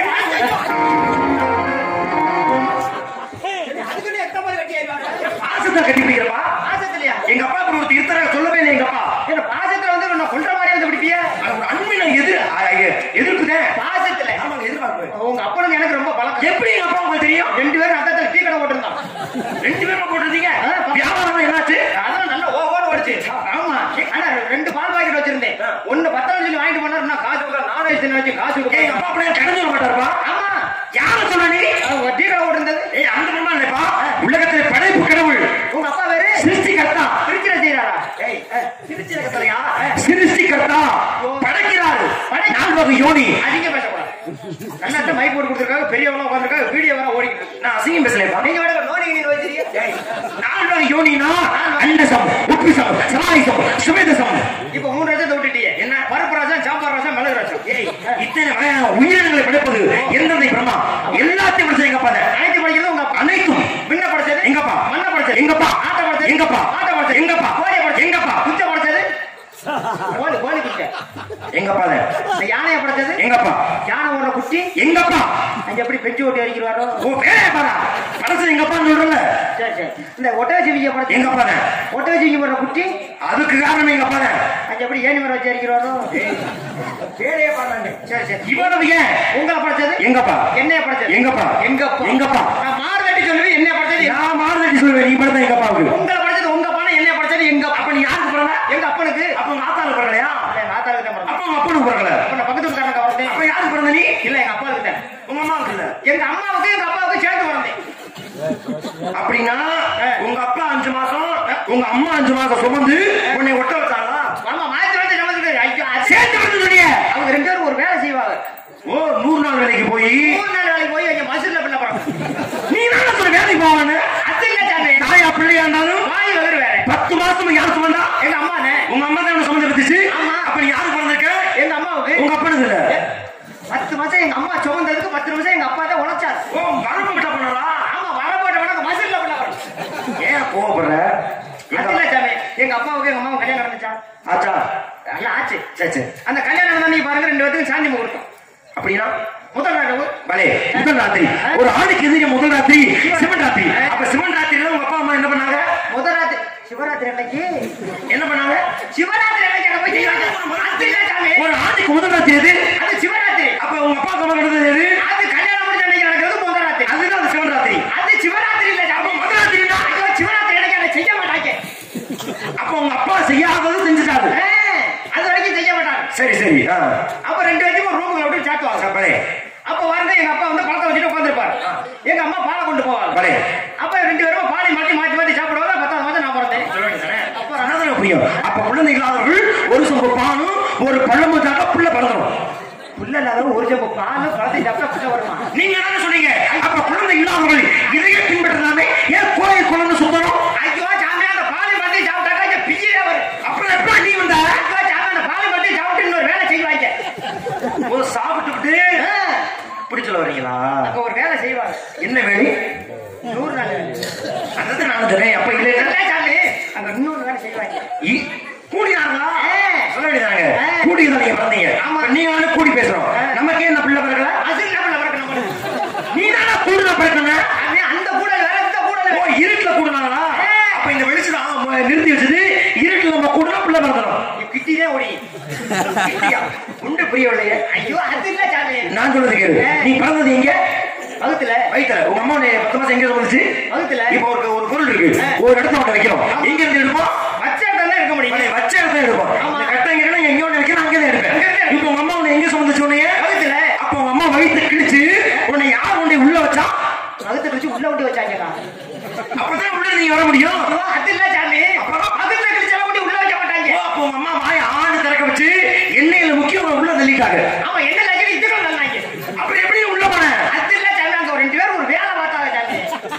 அதுக்குன்னு எத்த மாதிரி கட்டி பாசத்தை கட்டி பிடிக்கிறப்பா பாசத்துலயா எங்க அப்பா ஒரு திருத்தர சொல்லவே இல்லை எங்க அப்பா என்ன பாசத்துல வந்து நான் கொன்ற மாதிரி வந்து பிடிப்பியா அது ஒரு அன்பை நான் எதிர்ப்புதேன் பாசத்துல ஆமாங்க எதிர்பார்ப்பு உங்க அப்பனுக்கு எனக்கு ரொம்ப பழக்கம் எப்படி எங்க அப்பா உங்களுக்கு தெரியும் 2 பேரும் ரத்தத்துல டீ கடை போட்டிருந்தான் 2 பேரும் போட்டுருந்தீங்க வியாபாரம் என்னாச்சு அதெல்லாம் நல்ல ஓவோன்னு ஓடிச்சு ஆமா ஆனா 2 பால் பாக்கெட் வச்சிருந்தேன் ஒண்ணு 10 சொல்லி வாங்கிட்டு போனாரு நான் காசு கொடுக்க நானே தின்னு வச்சு காசு எங்க கொடுக்க அப்பா அப்படியே கடந்து வர மாட்டாருப்பா ஆமா யார சொல்ல நீ டீ கடை போட்டிருந்தது ஏய் அந்த மாதிரி இல்லப்பா உலகத்துல படைப்பு கடவுள் உங்க அப்பா வேறு சிருஷ்டிகர்த்தா திருச்சியில செய்யறாரா ஏய் சிருஷ்டிகர்த்தா சிருஷ்டிகர்த்தா படைக்கிறார் நான்கு வகை யோனி அதிக பேசக்கூடாது நல்லா மைக் போட்டு கொடுத்துருக்காங்க பெரியவங்க உட்காந்துருக்காங்க வீடியோ வர ஓடிக்கிட்டு இருக்கு. நான் அசிங்கம் பேசலப்பா நீங்க விட நோனி நீங்க வச்சிருக்கீங்க ஏய் நான்கு வகை யோனினா அண்டசம் உப்புசம் சமாயிசம் சுவேதசம் இப்ப 3 ரசத்தை விட்டுட்டீங்க என்ன பருப்பு ரசம் சாம்பார் ரசம் மிளகு ரசம் ஏய் இத்தனை வகையான உயிரினங்களை படைப்பது எந்ததை பிரம்மா எல்லாத்தையும் படிச்சது எங்க அப்பா அனைத்து படிக்கிறது உங்க அப்பா அனைத்தும் விண்ண படிச்சது எங்கப்பா மண்ண படிச்சது எங்கப்பா ஆட்ட படிச்சது எங்கப்பா ஆட்ட படிச்சது எங்கப்பா கோழி படிச்சது எங்கப்பா குச்சை படிச்சது கோழி குச்சை எங்கப்பா இந்த யானையை படிச்சது எங்கப்பா யானை ஓடுற குட்டி குட்டி எங்க அப்பா அங்க எப்படி பெஞ்சு ஓட்டி அடிக்கிறாரோ ஓ பேரே பாரா படத்துல எங்க அப்பா சொல்றல சரி சரி இந்த ஒட்டகச்சிவிங்க படத்துல எங்க அப்பா ஒட்டகச்சிவிங்க போற குட்டி அதுக்கு காரணம் எங்க அப்பா அங்க எப்படி ஏணி மரம் வச்சு அடிக்கிறாரோ பேரே பாருங்க சரி சரி இவனது ஏன் உங்களை படைச்சது எங்கப்பா என்னைய படைச்சது எங்கப்பா எங்கப்பா எங்கப்பா நான் மாறுதட்டி சொல்லுவேன் என்னைய படைச்சது நான் மாறுதட்டி சொல்லுவேன் நீ படத்தை எங்க அப்பாவுக்கு உங்களை படைச்சது உங்க அப்பா என்னைய படைச்சது எங்க அப்பா அப்ப நீ யாருக்கு பிறந்த எங்க அப்பனுக்கு அப்ப உங்க ஆத்தாளுக்கு பிறக்கலையா எங்க ஆத்தாளுக்கு தான் பிறந்தேன் அப்ப உங்க அப்பனுக்கு பிறக்கல அப்ப நான் பக்கத்து வீட்டுக்காரங்க பிறந்தேன் அப்ப யாருக்கு பிறந்த நீ இல்ல எங்க அப்பாவுக்கு தான் உங்க அம்மாவுக்கு இல்ல எங்க அம்மாவுக்கு எங்க அப்பாவுக்கு சேர்த்து பிறந்தேன் அப்படின்னா உங்க அப்பா 5 மாசம் உங்க அம்மா 5 மாசம் சுமந்து உன்னை ஒட்ட வச்சாங்களா ஆமா மாத்தி வந்து நமக்கு ஐயோ சேர்த்து வந்து சொன்னீங்க அவங்க 2 பேரும் ஒரு வேலை செய்வாங்க ஓ 100 நாள் வேலைக்கு போய் 3 நாள் வேலைக்கு போய் அங்க மசூல்ல பண்ண போறாங்க நீ என்ன சொல்ற வேலைக்கு போவானே அது இல்ல சாமி தாயா பிள்ளையா இருந்தாலும் வாய் வந்து வேற 10 மாசம் யார் சுமந்தா எங்க அம்மானே உங்க அம்மா தான் சுமந்து பத்துச்சு ஆமா. அப்ப நீ யாருக்கு பிறந்திருக்க எங்க அம்மாவுக்கு உங்க அப்பனுக்கு இல்ல 10 மாசம் எங்க அம்மா சுமந்ததுக்கு 10 நிமிஷம் எங்க அப்பா தான் உழைச்சாரு ஓ வரப்பு விட்டா பண்ணறா ஆமா வரப்போட்ட உனக்கு மசூல்ல பண்ண போறாங்க ஏன் கோபப்படுற அது இல்ல சாமி எங்க அப்பாவுக்கு எங்க அம்மாவுக்கு கல்யாணம் நடந்துச்சா ஆச்சா அல்ல ஆச்சு சரி அந்த கல்யாணம் நடந்தா நீ பாருங்க 2 பேத்துக்கு சாந்தி முகூர்த்தம் அப்படின்னா முதல் நாள் பலே முதல் ராத்திரி ஒரு ஆணுக்கு எதிரி முதல் ராத்திரி சிவன் ராத்திரி அப்ப சிவன் ராத்திரியில உங்க அப்பா அம்மா என்ன பண்ணாங்க முதல் ராத்திரி சிவராத்திரி அன்னைக்கு என்ன பண்ணாங்க சிவராத்திரி அன்னைக்கு அங்க போய் செய்வாங்க. அது இல்ல சாமி ஒரு ஆணுக்கு முதல் ராத்திரி எது அது சிவராத்திரி அப்ப உங்க அப்பா அம்மா நடந்தது எது அது கல்யாணம் முடிஞ்ச அன்னைக்கு நடக்கிறது முதல் ராத்திரி அதுதான் அது சிவன் ராத்திரி அது சிவராத்திரி இல்ல சாமி முதல் ராத்திரினா ஐயோ சிவராத்திரி அன்னைக்கு அதை செய்ய மாட்டாங்க அப்ப உங்க அப்பா செய்யாதது செஞ்சுட்டாரு அது வரைக்கும் செய்ய மாட்டாங்க சரி சரி அப்ப 2 பேரும் ஒரு ரூமுக்குள்ள விட்டு சாத்துவாங்க பலே அப்ப வாருங்க எங்க அப்பா வந்து பழத்தை வச்சுட்டு உட்காந்துருப்பாரு எங்க அம்மா பாலை கொண்டு போவாங்க பலே அப்ப 2 பேரும் பாலை மாத்தி மாத்தி மாத்தி சாப்பிடுவாங்க 10வது மாதம் நான் பிறந்தேன் அப்ப அனதன புரியும் அப்ப குழந்தை இல்லாதவர்கள் ஒரு சொம்பு பாலும் ஒரு பழமும் சாப்பிட்டா புள்ள பிறந்துடும் புள்ள இல்லாதவங்க ஒரு ஜப்பு பாலும் பழத்தை சாப்பிட்டா புள்ள வருமா நீங்க என்ன சொன்னீங்க அப்ப குழந்தை இல்லாதவர்கள் இதையே பின்பற்றலாமே ஏன் கோயில் குழந்தை சுத்தணும் ஐயோ சாமி அந்த பாலை மாத்தி சாப்பிட்டாக்கா இங்க பிஜிலே வரும் அப்புறம் எப்படி நீ வந்த ஐயோ சாமி அந்த பாலை மாத்தி சாப்பிட்டு இன்னொரு வேலை செய்வாங்க ஒரு சாப்பிட்டு இப்படி சொல்ல வரீங்களா அங்க ஒரு வேலை செய்வாங்க என்ன வேலை 100 நாள் வேலை அதான் நான் சொன்னேன் அப்ப இல்ல இல்ல சாமி அங்க இன்னொரு வேலை செய்வாங்க கூடினாங்களா சொல்ல வேண்டியதாங்க கூடிதான் நீங்க பிறந்தீங்க ஆமா. நீங்க வந்து கூடி பேசுறோம் நமக்கே இந்த பிள்ளை பிறக்கல அது என்ன பண்ண பிறக்கணும் நீ தானே கூடுதல் பிறக்கணும் அந்த கூடல் வேற இந்த கூடல் ஓ இருட்டுல கூடுனாங்களா அப்ப இந்த வெளிச்சம் நிறுத்தி வச்சது இருட்டுல நம்ம கூடுனா பிள்ளை பிறந்தணும் கிட்டிலே ஓடி உண்டு புரியவில்லையே ஐயோ அது இல்ல சாமி நான் சொல்றது கேளு நீ பிறந்தது எங்க வகுத்துல வயித்துல உங்க அம்மா 10 மாசம் எங்க வந்துச்சு வகுத்துல இப்ப ஒரு பொருள் இருக்கு ஒரு இடத்துல ஒண்ணு வைக்கிறோம் எங்க இருந்து எடுப்போம் வச்ச இடத்துல தான் இருக்க முடியும் வச்ச இடத்துல எடுப்போம் இந்த கட்டை எங்க எங்க ஒண்ணு வைக்கிறோம் அங்கே எடுப்பேன் இப்ப உங்க அம்மா உன்னை எங்க சுமந்துச்சு உன்னைய வகுத்துல அப்ப உங்க அம்மா வயிற்று கிழிச்சு உன்னை யார் உன்னை உள்ள வச்சா வகுத்துல வச்சு உள்ள விட்டு வச்சாங்கடா அப்பதான் உள்ள நீங்க வர முடியும் அது இல்ல சாமி வகுத்துல கிழிச்செல்லாம் விட்டு உள்ள வைக்க மாட்டாங்க அப்ப உங்க அம்மா வாய ஆணு திறக்க வச்சு எண்ணெயில முக்கியம் உள்ள தள்ளிட்டாங்க ஆமா என்ன லட்சம் இதுக்கும் நல்லாங்க அப்படி எப்படி உள்ள போன அது இல்ல சாமி அங்க 2 பேரும் ஒரு வேலை பார்த்தாங்க சாமி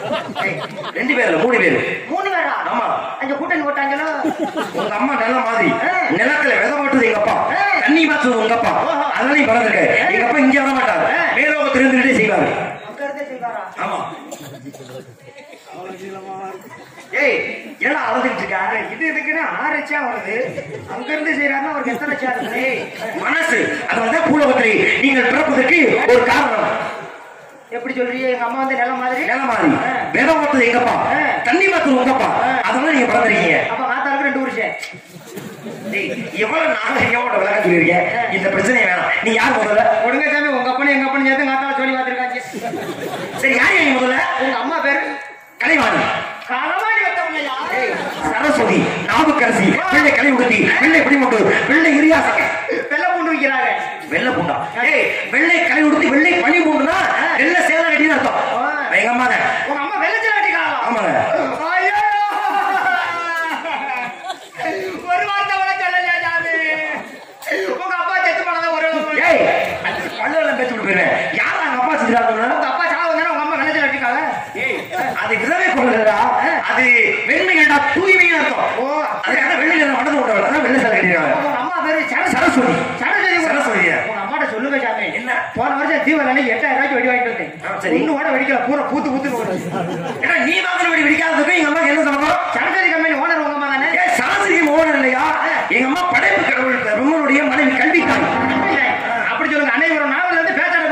2 பேர் இல்ல 3 பேர் 3 பேரா ஆமா அங்க கூட்டணி போட்டாங்களோ உங்க அம்மா நல்ல மாதிரி நிலத்துல விதை போட்டது எங்க அப்பா தண்ணி பாத்துறது உங்க அப்பா அதனால நீ பிறந்திருக்க எங்க அப்பா இங்க வர மாட்டாரு மேலோகத்துல இருந்துட்டே செய்வாரு அங்க இருந்தே செய்வாரா ஆமா ஏய் என்ன அழுதுட்டு இருக்காரு இது இதுக்குன்னு 6 லட்சம் வருது அங்க இருந்து செய்யறாருன்னா அவருக்கு எத்தனை லட்சம் இருக்கு மனசு அது வந்து பூலோகத்திலே நீங்கள் பிறப்பதற்கு ஒரு காரணம் எப்படி சொல்றீங்க எங்க அம்மா வந்து நிலம் மாதிரி நில மாதிரி விதை போட்டது எங்கப்பா தண்ணி பாத்துறது உங்கப்பா அதனால நீங்க பிறந்திருக்கீங்க அப்ப மாத்தாருக்கு 2 வருஷம் எவ்வளவு நாகரிகமோட விளக்கம் சொல்லிருக்க இந்த பிரச்சனை வேணாம் நீ யார் முதல்ல ஒடுங்க சாமி உங்க அப்பனு எங்க அப்பனு சேர்த்து மாத்தால சொல்லி பார்த்திருக்காங்க சரி யார் நீ முதல்ல உங்க அம்மா பேரு கலைவாணி களவாணி வந்தவங்கயா சரஸ்வதி நாவுக்கரசி வெள்ளை கலை உடுத்தி வெள்ளை பிடிமுட்டு வெள்ளை இரியாசம் வெள்ளை பூண்டு வைக்கிறாங்க வெள்ளை பூண்டா ஏய் வெள்ளை கலை உடுத்தி வெள்ளை பனி பூண்டுனா வெள்ளை சேலை கட்டின்னு அர்த்தம் எங்க அம்மா தான் உங்க அம்மா வெள்ளச்சல கட்டிக்கலாம் ஆமாங்க ஐயோ ஒரு வார்த்தை கூட சொல்லலையா சாமி உங்க அப்பா செத்து போனதா ஒரு ஏய் அது பல்லெல்லாம் பேச்சு விட்டுறேன் யாரா எங்க அப்பா செஞ்சுட்டாங்க உங்க அப்பா சாவு வந்தானே உங்க அம்மா வெள்ளச்சல கட்டிக்காங்க ஏய் அது விதவை கொள்ளலடா அது வெண்மையடா தூய்மையா அர்த்தம் ஓ அதுக்காக வெள்ளையில மனது விட்டவள அதான் வெள்ளை சேலை கட்டிருக்காங்க உங்க அம்மா பேரு சரஸ்வதி சரஸ்வதியா உங்க அம்மாட்ட சொல்லுங்க சாமி என்ன போன வருஷம் தீபாவளி அன்னைக்கு 8000 ரூபாய்க்கு வெடி வாங்கிட்டு வந்தேன் சரி இன்னும் கூட வெடிக்கல பூரா பூத்து பூத்து போகுது ஏன்னா நீ வாங்கின வெடி வெடிக்காததுக்கு எங்க அம்மா என்ன சொல்லணும் சரஸ்வதி கம்பெனி ஓனர் உங்க அம்மா தானே ஏ சரஸ்வதி ஓனர் இல்லையா எங்க அம்மா படைப்பு கடவுள் பிரம்மனுடைய மனைவி கல்வி தாய் அப்படி சொல்லுங்க அன்னைக்கு ஒரு நாவல் வந்து பேசுறாங்க பேசுறேன்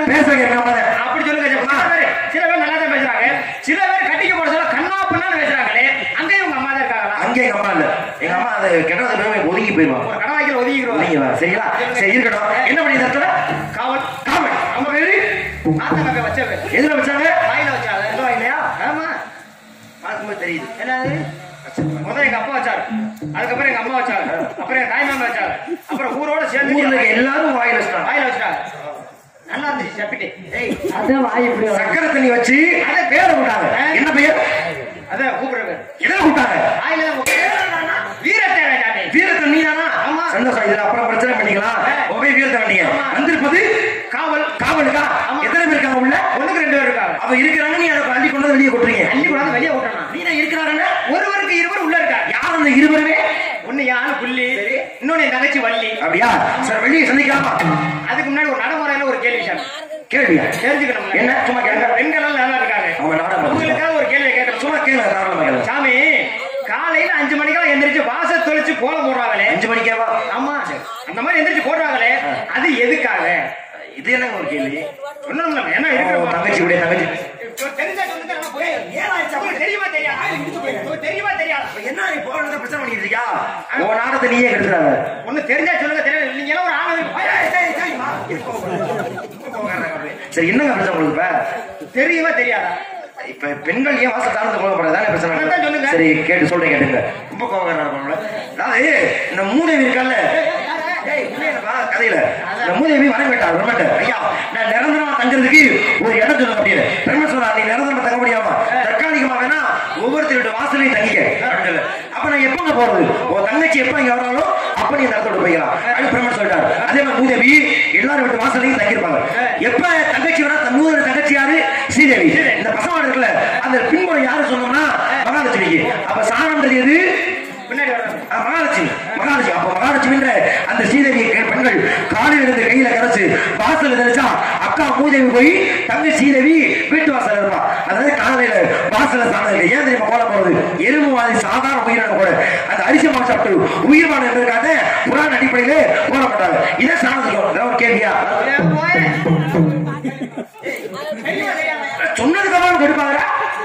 எங்க அம்மா தான். அப்படி சொல்லுங்க. சில பேர் நல்லா தான் பேசுறாங்க, சில பேர் கட்டிக்க போட சொல்ல கண்ணா பண்ணான்னு பேசுறாங்களே, அங்கேயும் உங்க அம்மா தான் இருக்காங்களா? அங்கே எங்க அம்மா இல்ல. எங்க அம்மா அது கெட்டது பேருமே ஒதுங்கி போயிருவாங்க. ஒரு கடவாய்க்கில் ஒதுங்கிடுவாங்க. சரிங்களா? சரி இருக்கட்டும். என்ன பண்ணி தரத்துல காவல் காவல் அவங்க பேரு ஆத்தங்க வச்சது எதுல வச்சாங்க? வாயில வச்சாங்க. எதுவும் இல்லையா? ஆமா, பார்க்கும்போது தெரியுது. என்னது? முதல்ல எங்க அப்பா வச்சாரு, அதுக்கப்புறம் எங்க அம்மா வச்சாங்க, அப்புறம் எங்க தாய் மாமா வச்சாங்க, அப்புறம் ஊரோட சேர்ந்து ஊர்ல எல்லாரும் வாயில வச்சாங்க. வாயில வச்சுட்டாங்க. நல்லா இருந்துச்சு சப்பிட்டு. அதான் வாய் இப்படி சக்கரை தண்ணி வச்சு அதை பேரை கூட்டாங்க. என்ன பெயர்? அதான் கூப்பிடுறது. எதை கூட்டாங்க? வாயில தான் வீரத்தை வேண்டாமே. வீரத்தை நீ தானா? ஆமா. சந்தோஷம். இதுல அப்புறம் பிரச்சனை பண்ணிக்கலாம். போய் வீரத்தை வேண்டிய வந்திருப்பது காவல். காவலுக்கா? எத்தனை பேர் இருக்காங்க உள்ள? ஒண்ணுக்கு 2 பேர் இருக்காங்க. அவ இருக்கிறாங்க, நீ அதை அள்ளி கொண்டு வெளியே கொட்டுறீங்க. அள்ளி கொண்டாந்து வெளியே விட்டணும். நீ தான் இருக்கிறாங்க. ஒருவருக்கு 2 பேர் உள்ள இருக்காங்க. யார் அந்த 2 பேருமே? ஒண்ணு யானை புள்ளி, இன்னொன்னு என் தங்கச்சி வள்ளி. அப்படியா? சார் வெளியே சந்திக்கலாமா? அதுக்கு முன்னாடி ஒரு நடைமுறையில ஒரு கேள்வி சார். கேள்வியா? தெரிஞ்சுக்கணும். என்ன? சும்மா கேளுங்க. பெண்கள் எல்லாம் நல்லா இருக்காங்க. அவங்க நாடகம் உங்களுக்காக ஒரு கேள்வி கேட்கணும். சும்மா கேளுங்க. தாராளமா கேளுங்க. சாமி, காலையில 5 மணிக்கெல்லாம் எந்திரிச்சு வாச தொலைச்சு கோலம் போடுறாங்களே. 5 மணிக்கேவா? ஆமா, அந்த மாதிரி எந்திரிச்சு போடுறாங்களே, அது எதுக்காக? இது என்ன ஒரு கேள்வி? ஒண்ணும் என்ன இருக்கு? தங்கச்சி உடைய தங்கச்சி தெரிஞ்சா சொல்லுங்க. தெரியுமா தெரியாது? தெரியுமா தெரியாது? என்ன நீ போறத பிரச்சனை பண்ணிட்டு இருக்கியா? உன் நாடத்தை நீயே கெடுத்துறாங்க. ஒண்ணு தெரிஞ்சா சொல்லுங்க. தெரியாது நீங்க எல்லாம் ஒரு ஆளு. சரி, என்னங்க பிரச்சனை உங்களுக்கு? இப்ப தெரியுமா தெரியாதா? இப்ப பெண்கள் ஏன் வாசல் தாழ்ந்து கோவப்படாதானே பிரச்சனை? அதான் சொல்லுங்க. சரி, கேட்டு சொல்றேன், கேட்டுங்க. ரொம்ப கோவக்காரங்க. அதாவது இந்த மூதேவி இருக்கால, கதையில இந்த மூதேவி வரவேட்டார். வரமாட்ட ஐயா, நான் நிரந்தரமா தங்குறதுக்கு ஒரு இடம் சொல்லுங்க அப்படின்னு. பெருமை சொல்றா, நீ நிரந்தரமா தங்க முடியாம தற்காலிகமா வேணா ஒவ்வொருத்தருடைய வாசலையும் தங்கிக்க. அப்ப நான் எப்பங்க போறது? உன் தங்கச்சி எப்ப இங்க வராலும் அப்ப நீ நடத்தோட போய்க்கலாம் அப்படின்னு பிரம்மன் சொல்லிட்டாரு. அதே மாதிரி மூதேவி எல்லாரும் வீட்டு வாசலையும் தங்கியிருப்பாங்க. எப்ப தங்கச்சி வரா, மூதேவி தங்கச்சி யாரு? ஸ்ரீதேவி. இந்த பசங்க இருக்குல்ல, அந்த பின்புறம் யாரு சொன்னோம்னா மகாலட்சுமிக்கு. அப்ப சாணம்ன்றது எது? பின்னாடி வர்றாங்க. மகாலட்சுமி. மகாலட்சுமி. அப்ப மகாலட்சுமின்ற அந்த ஸ்ரீதேவி பெண்கள் காலையில இருந்து கையில கரைச்சு வாசல் தெரிச்சா அக்கா மூதேவி போய் தங்க ஸ்ரீதேவி வீட்டு வாசல் இருப்பா. அதாவது காலையில வாசல சாணம். ஏன் தெரியுமா கோலம் போறது? எறும்பு மாதிரி சாதாரண உயிரான கூட அந்த அரிசி மாவு சாப்பிட்டு உயிர்வான என்பதற்காக புராண அடிப்படையிலே கோலப்பட்டாங்க. இதை சாணத்துக்கு ஒரு கேள்வியா? சொன்னதுக்கு அப்புறம் கொடுப்பாங்க.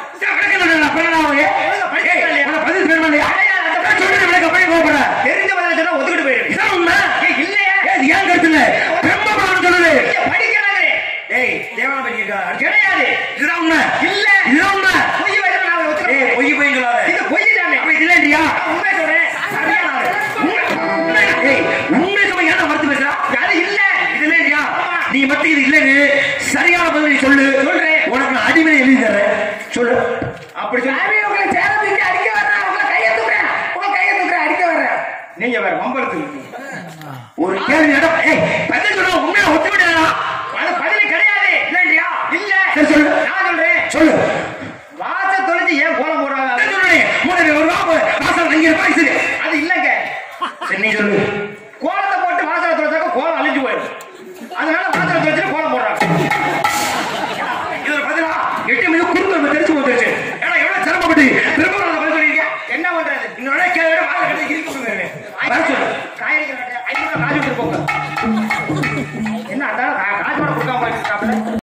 பதில் பெருமா இல்லையா? தெரிஞ்ச பதில் சொன்னா ஒத்துக்கிட்டு போயிரு. இதான் உண்மை. இல்லையா? ஏன் கருத்து இல்ல? பிரம்மபுராணம் சொல்லுது. படிக்கிறாங்க. ஏய், தேவான படிக்கிறா கிடையாது. இதுதான் உண்மை. இல்ல, இதுதான் உண்மை. பொய் வைக்கிற நான் ஒத்துக்கிறேன். ஏய், பொய் பொய் சொல்லாத. இது பொய் தானே. அப்ப இது இல்லையா? உண்மை சொல்றேன். சரியான ஆளு. ஏய், உண்மை சொல்ல ஏன் மறுத்து பேசுறா? அது இல்ல. இது இல்லையா? நீ மட்டும் இது இல்லைன்னு சரியான பதில் சொல்லு. சொல்றேன். உனக்கு நான் அடிமையை எழுதி தரேன். சொல்லு. அப்படி சொல்லி உங்களை சேலத்துக்கு அடிக்க வர்றேன். உங்களை கையை தூக்குறேன். உங்களை கையை தூக்குறேன். அடிக்க வர்றேன். நீங்க வேற மம்பளத்து ஒரு கேள்வி இடம். ஏய், பதில் சொல்ல உண்மையா ஒத்துக்கிட்டா? அது பதில் கிடையாது. இல்லையா? இல்ல. சரி சொல்லு. நான் சொல்றேன். சொல்லு. வாச தொலைஞ்சு ஏன் கோலம் போடுறாங்க? சொல்றேன். மூணு ஒரு வாசல் தங்கி இருப்பா. அது இல்லங்க. சரி, நீ சொல்லு.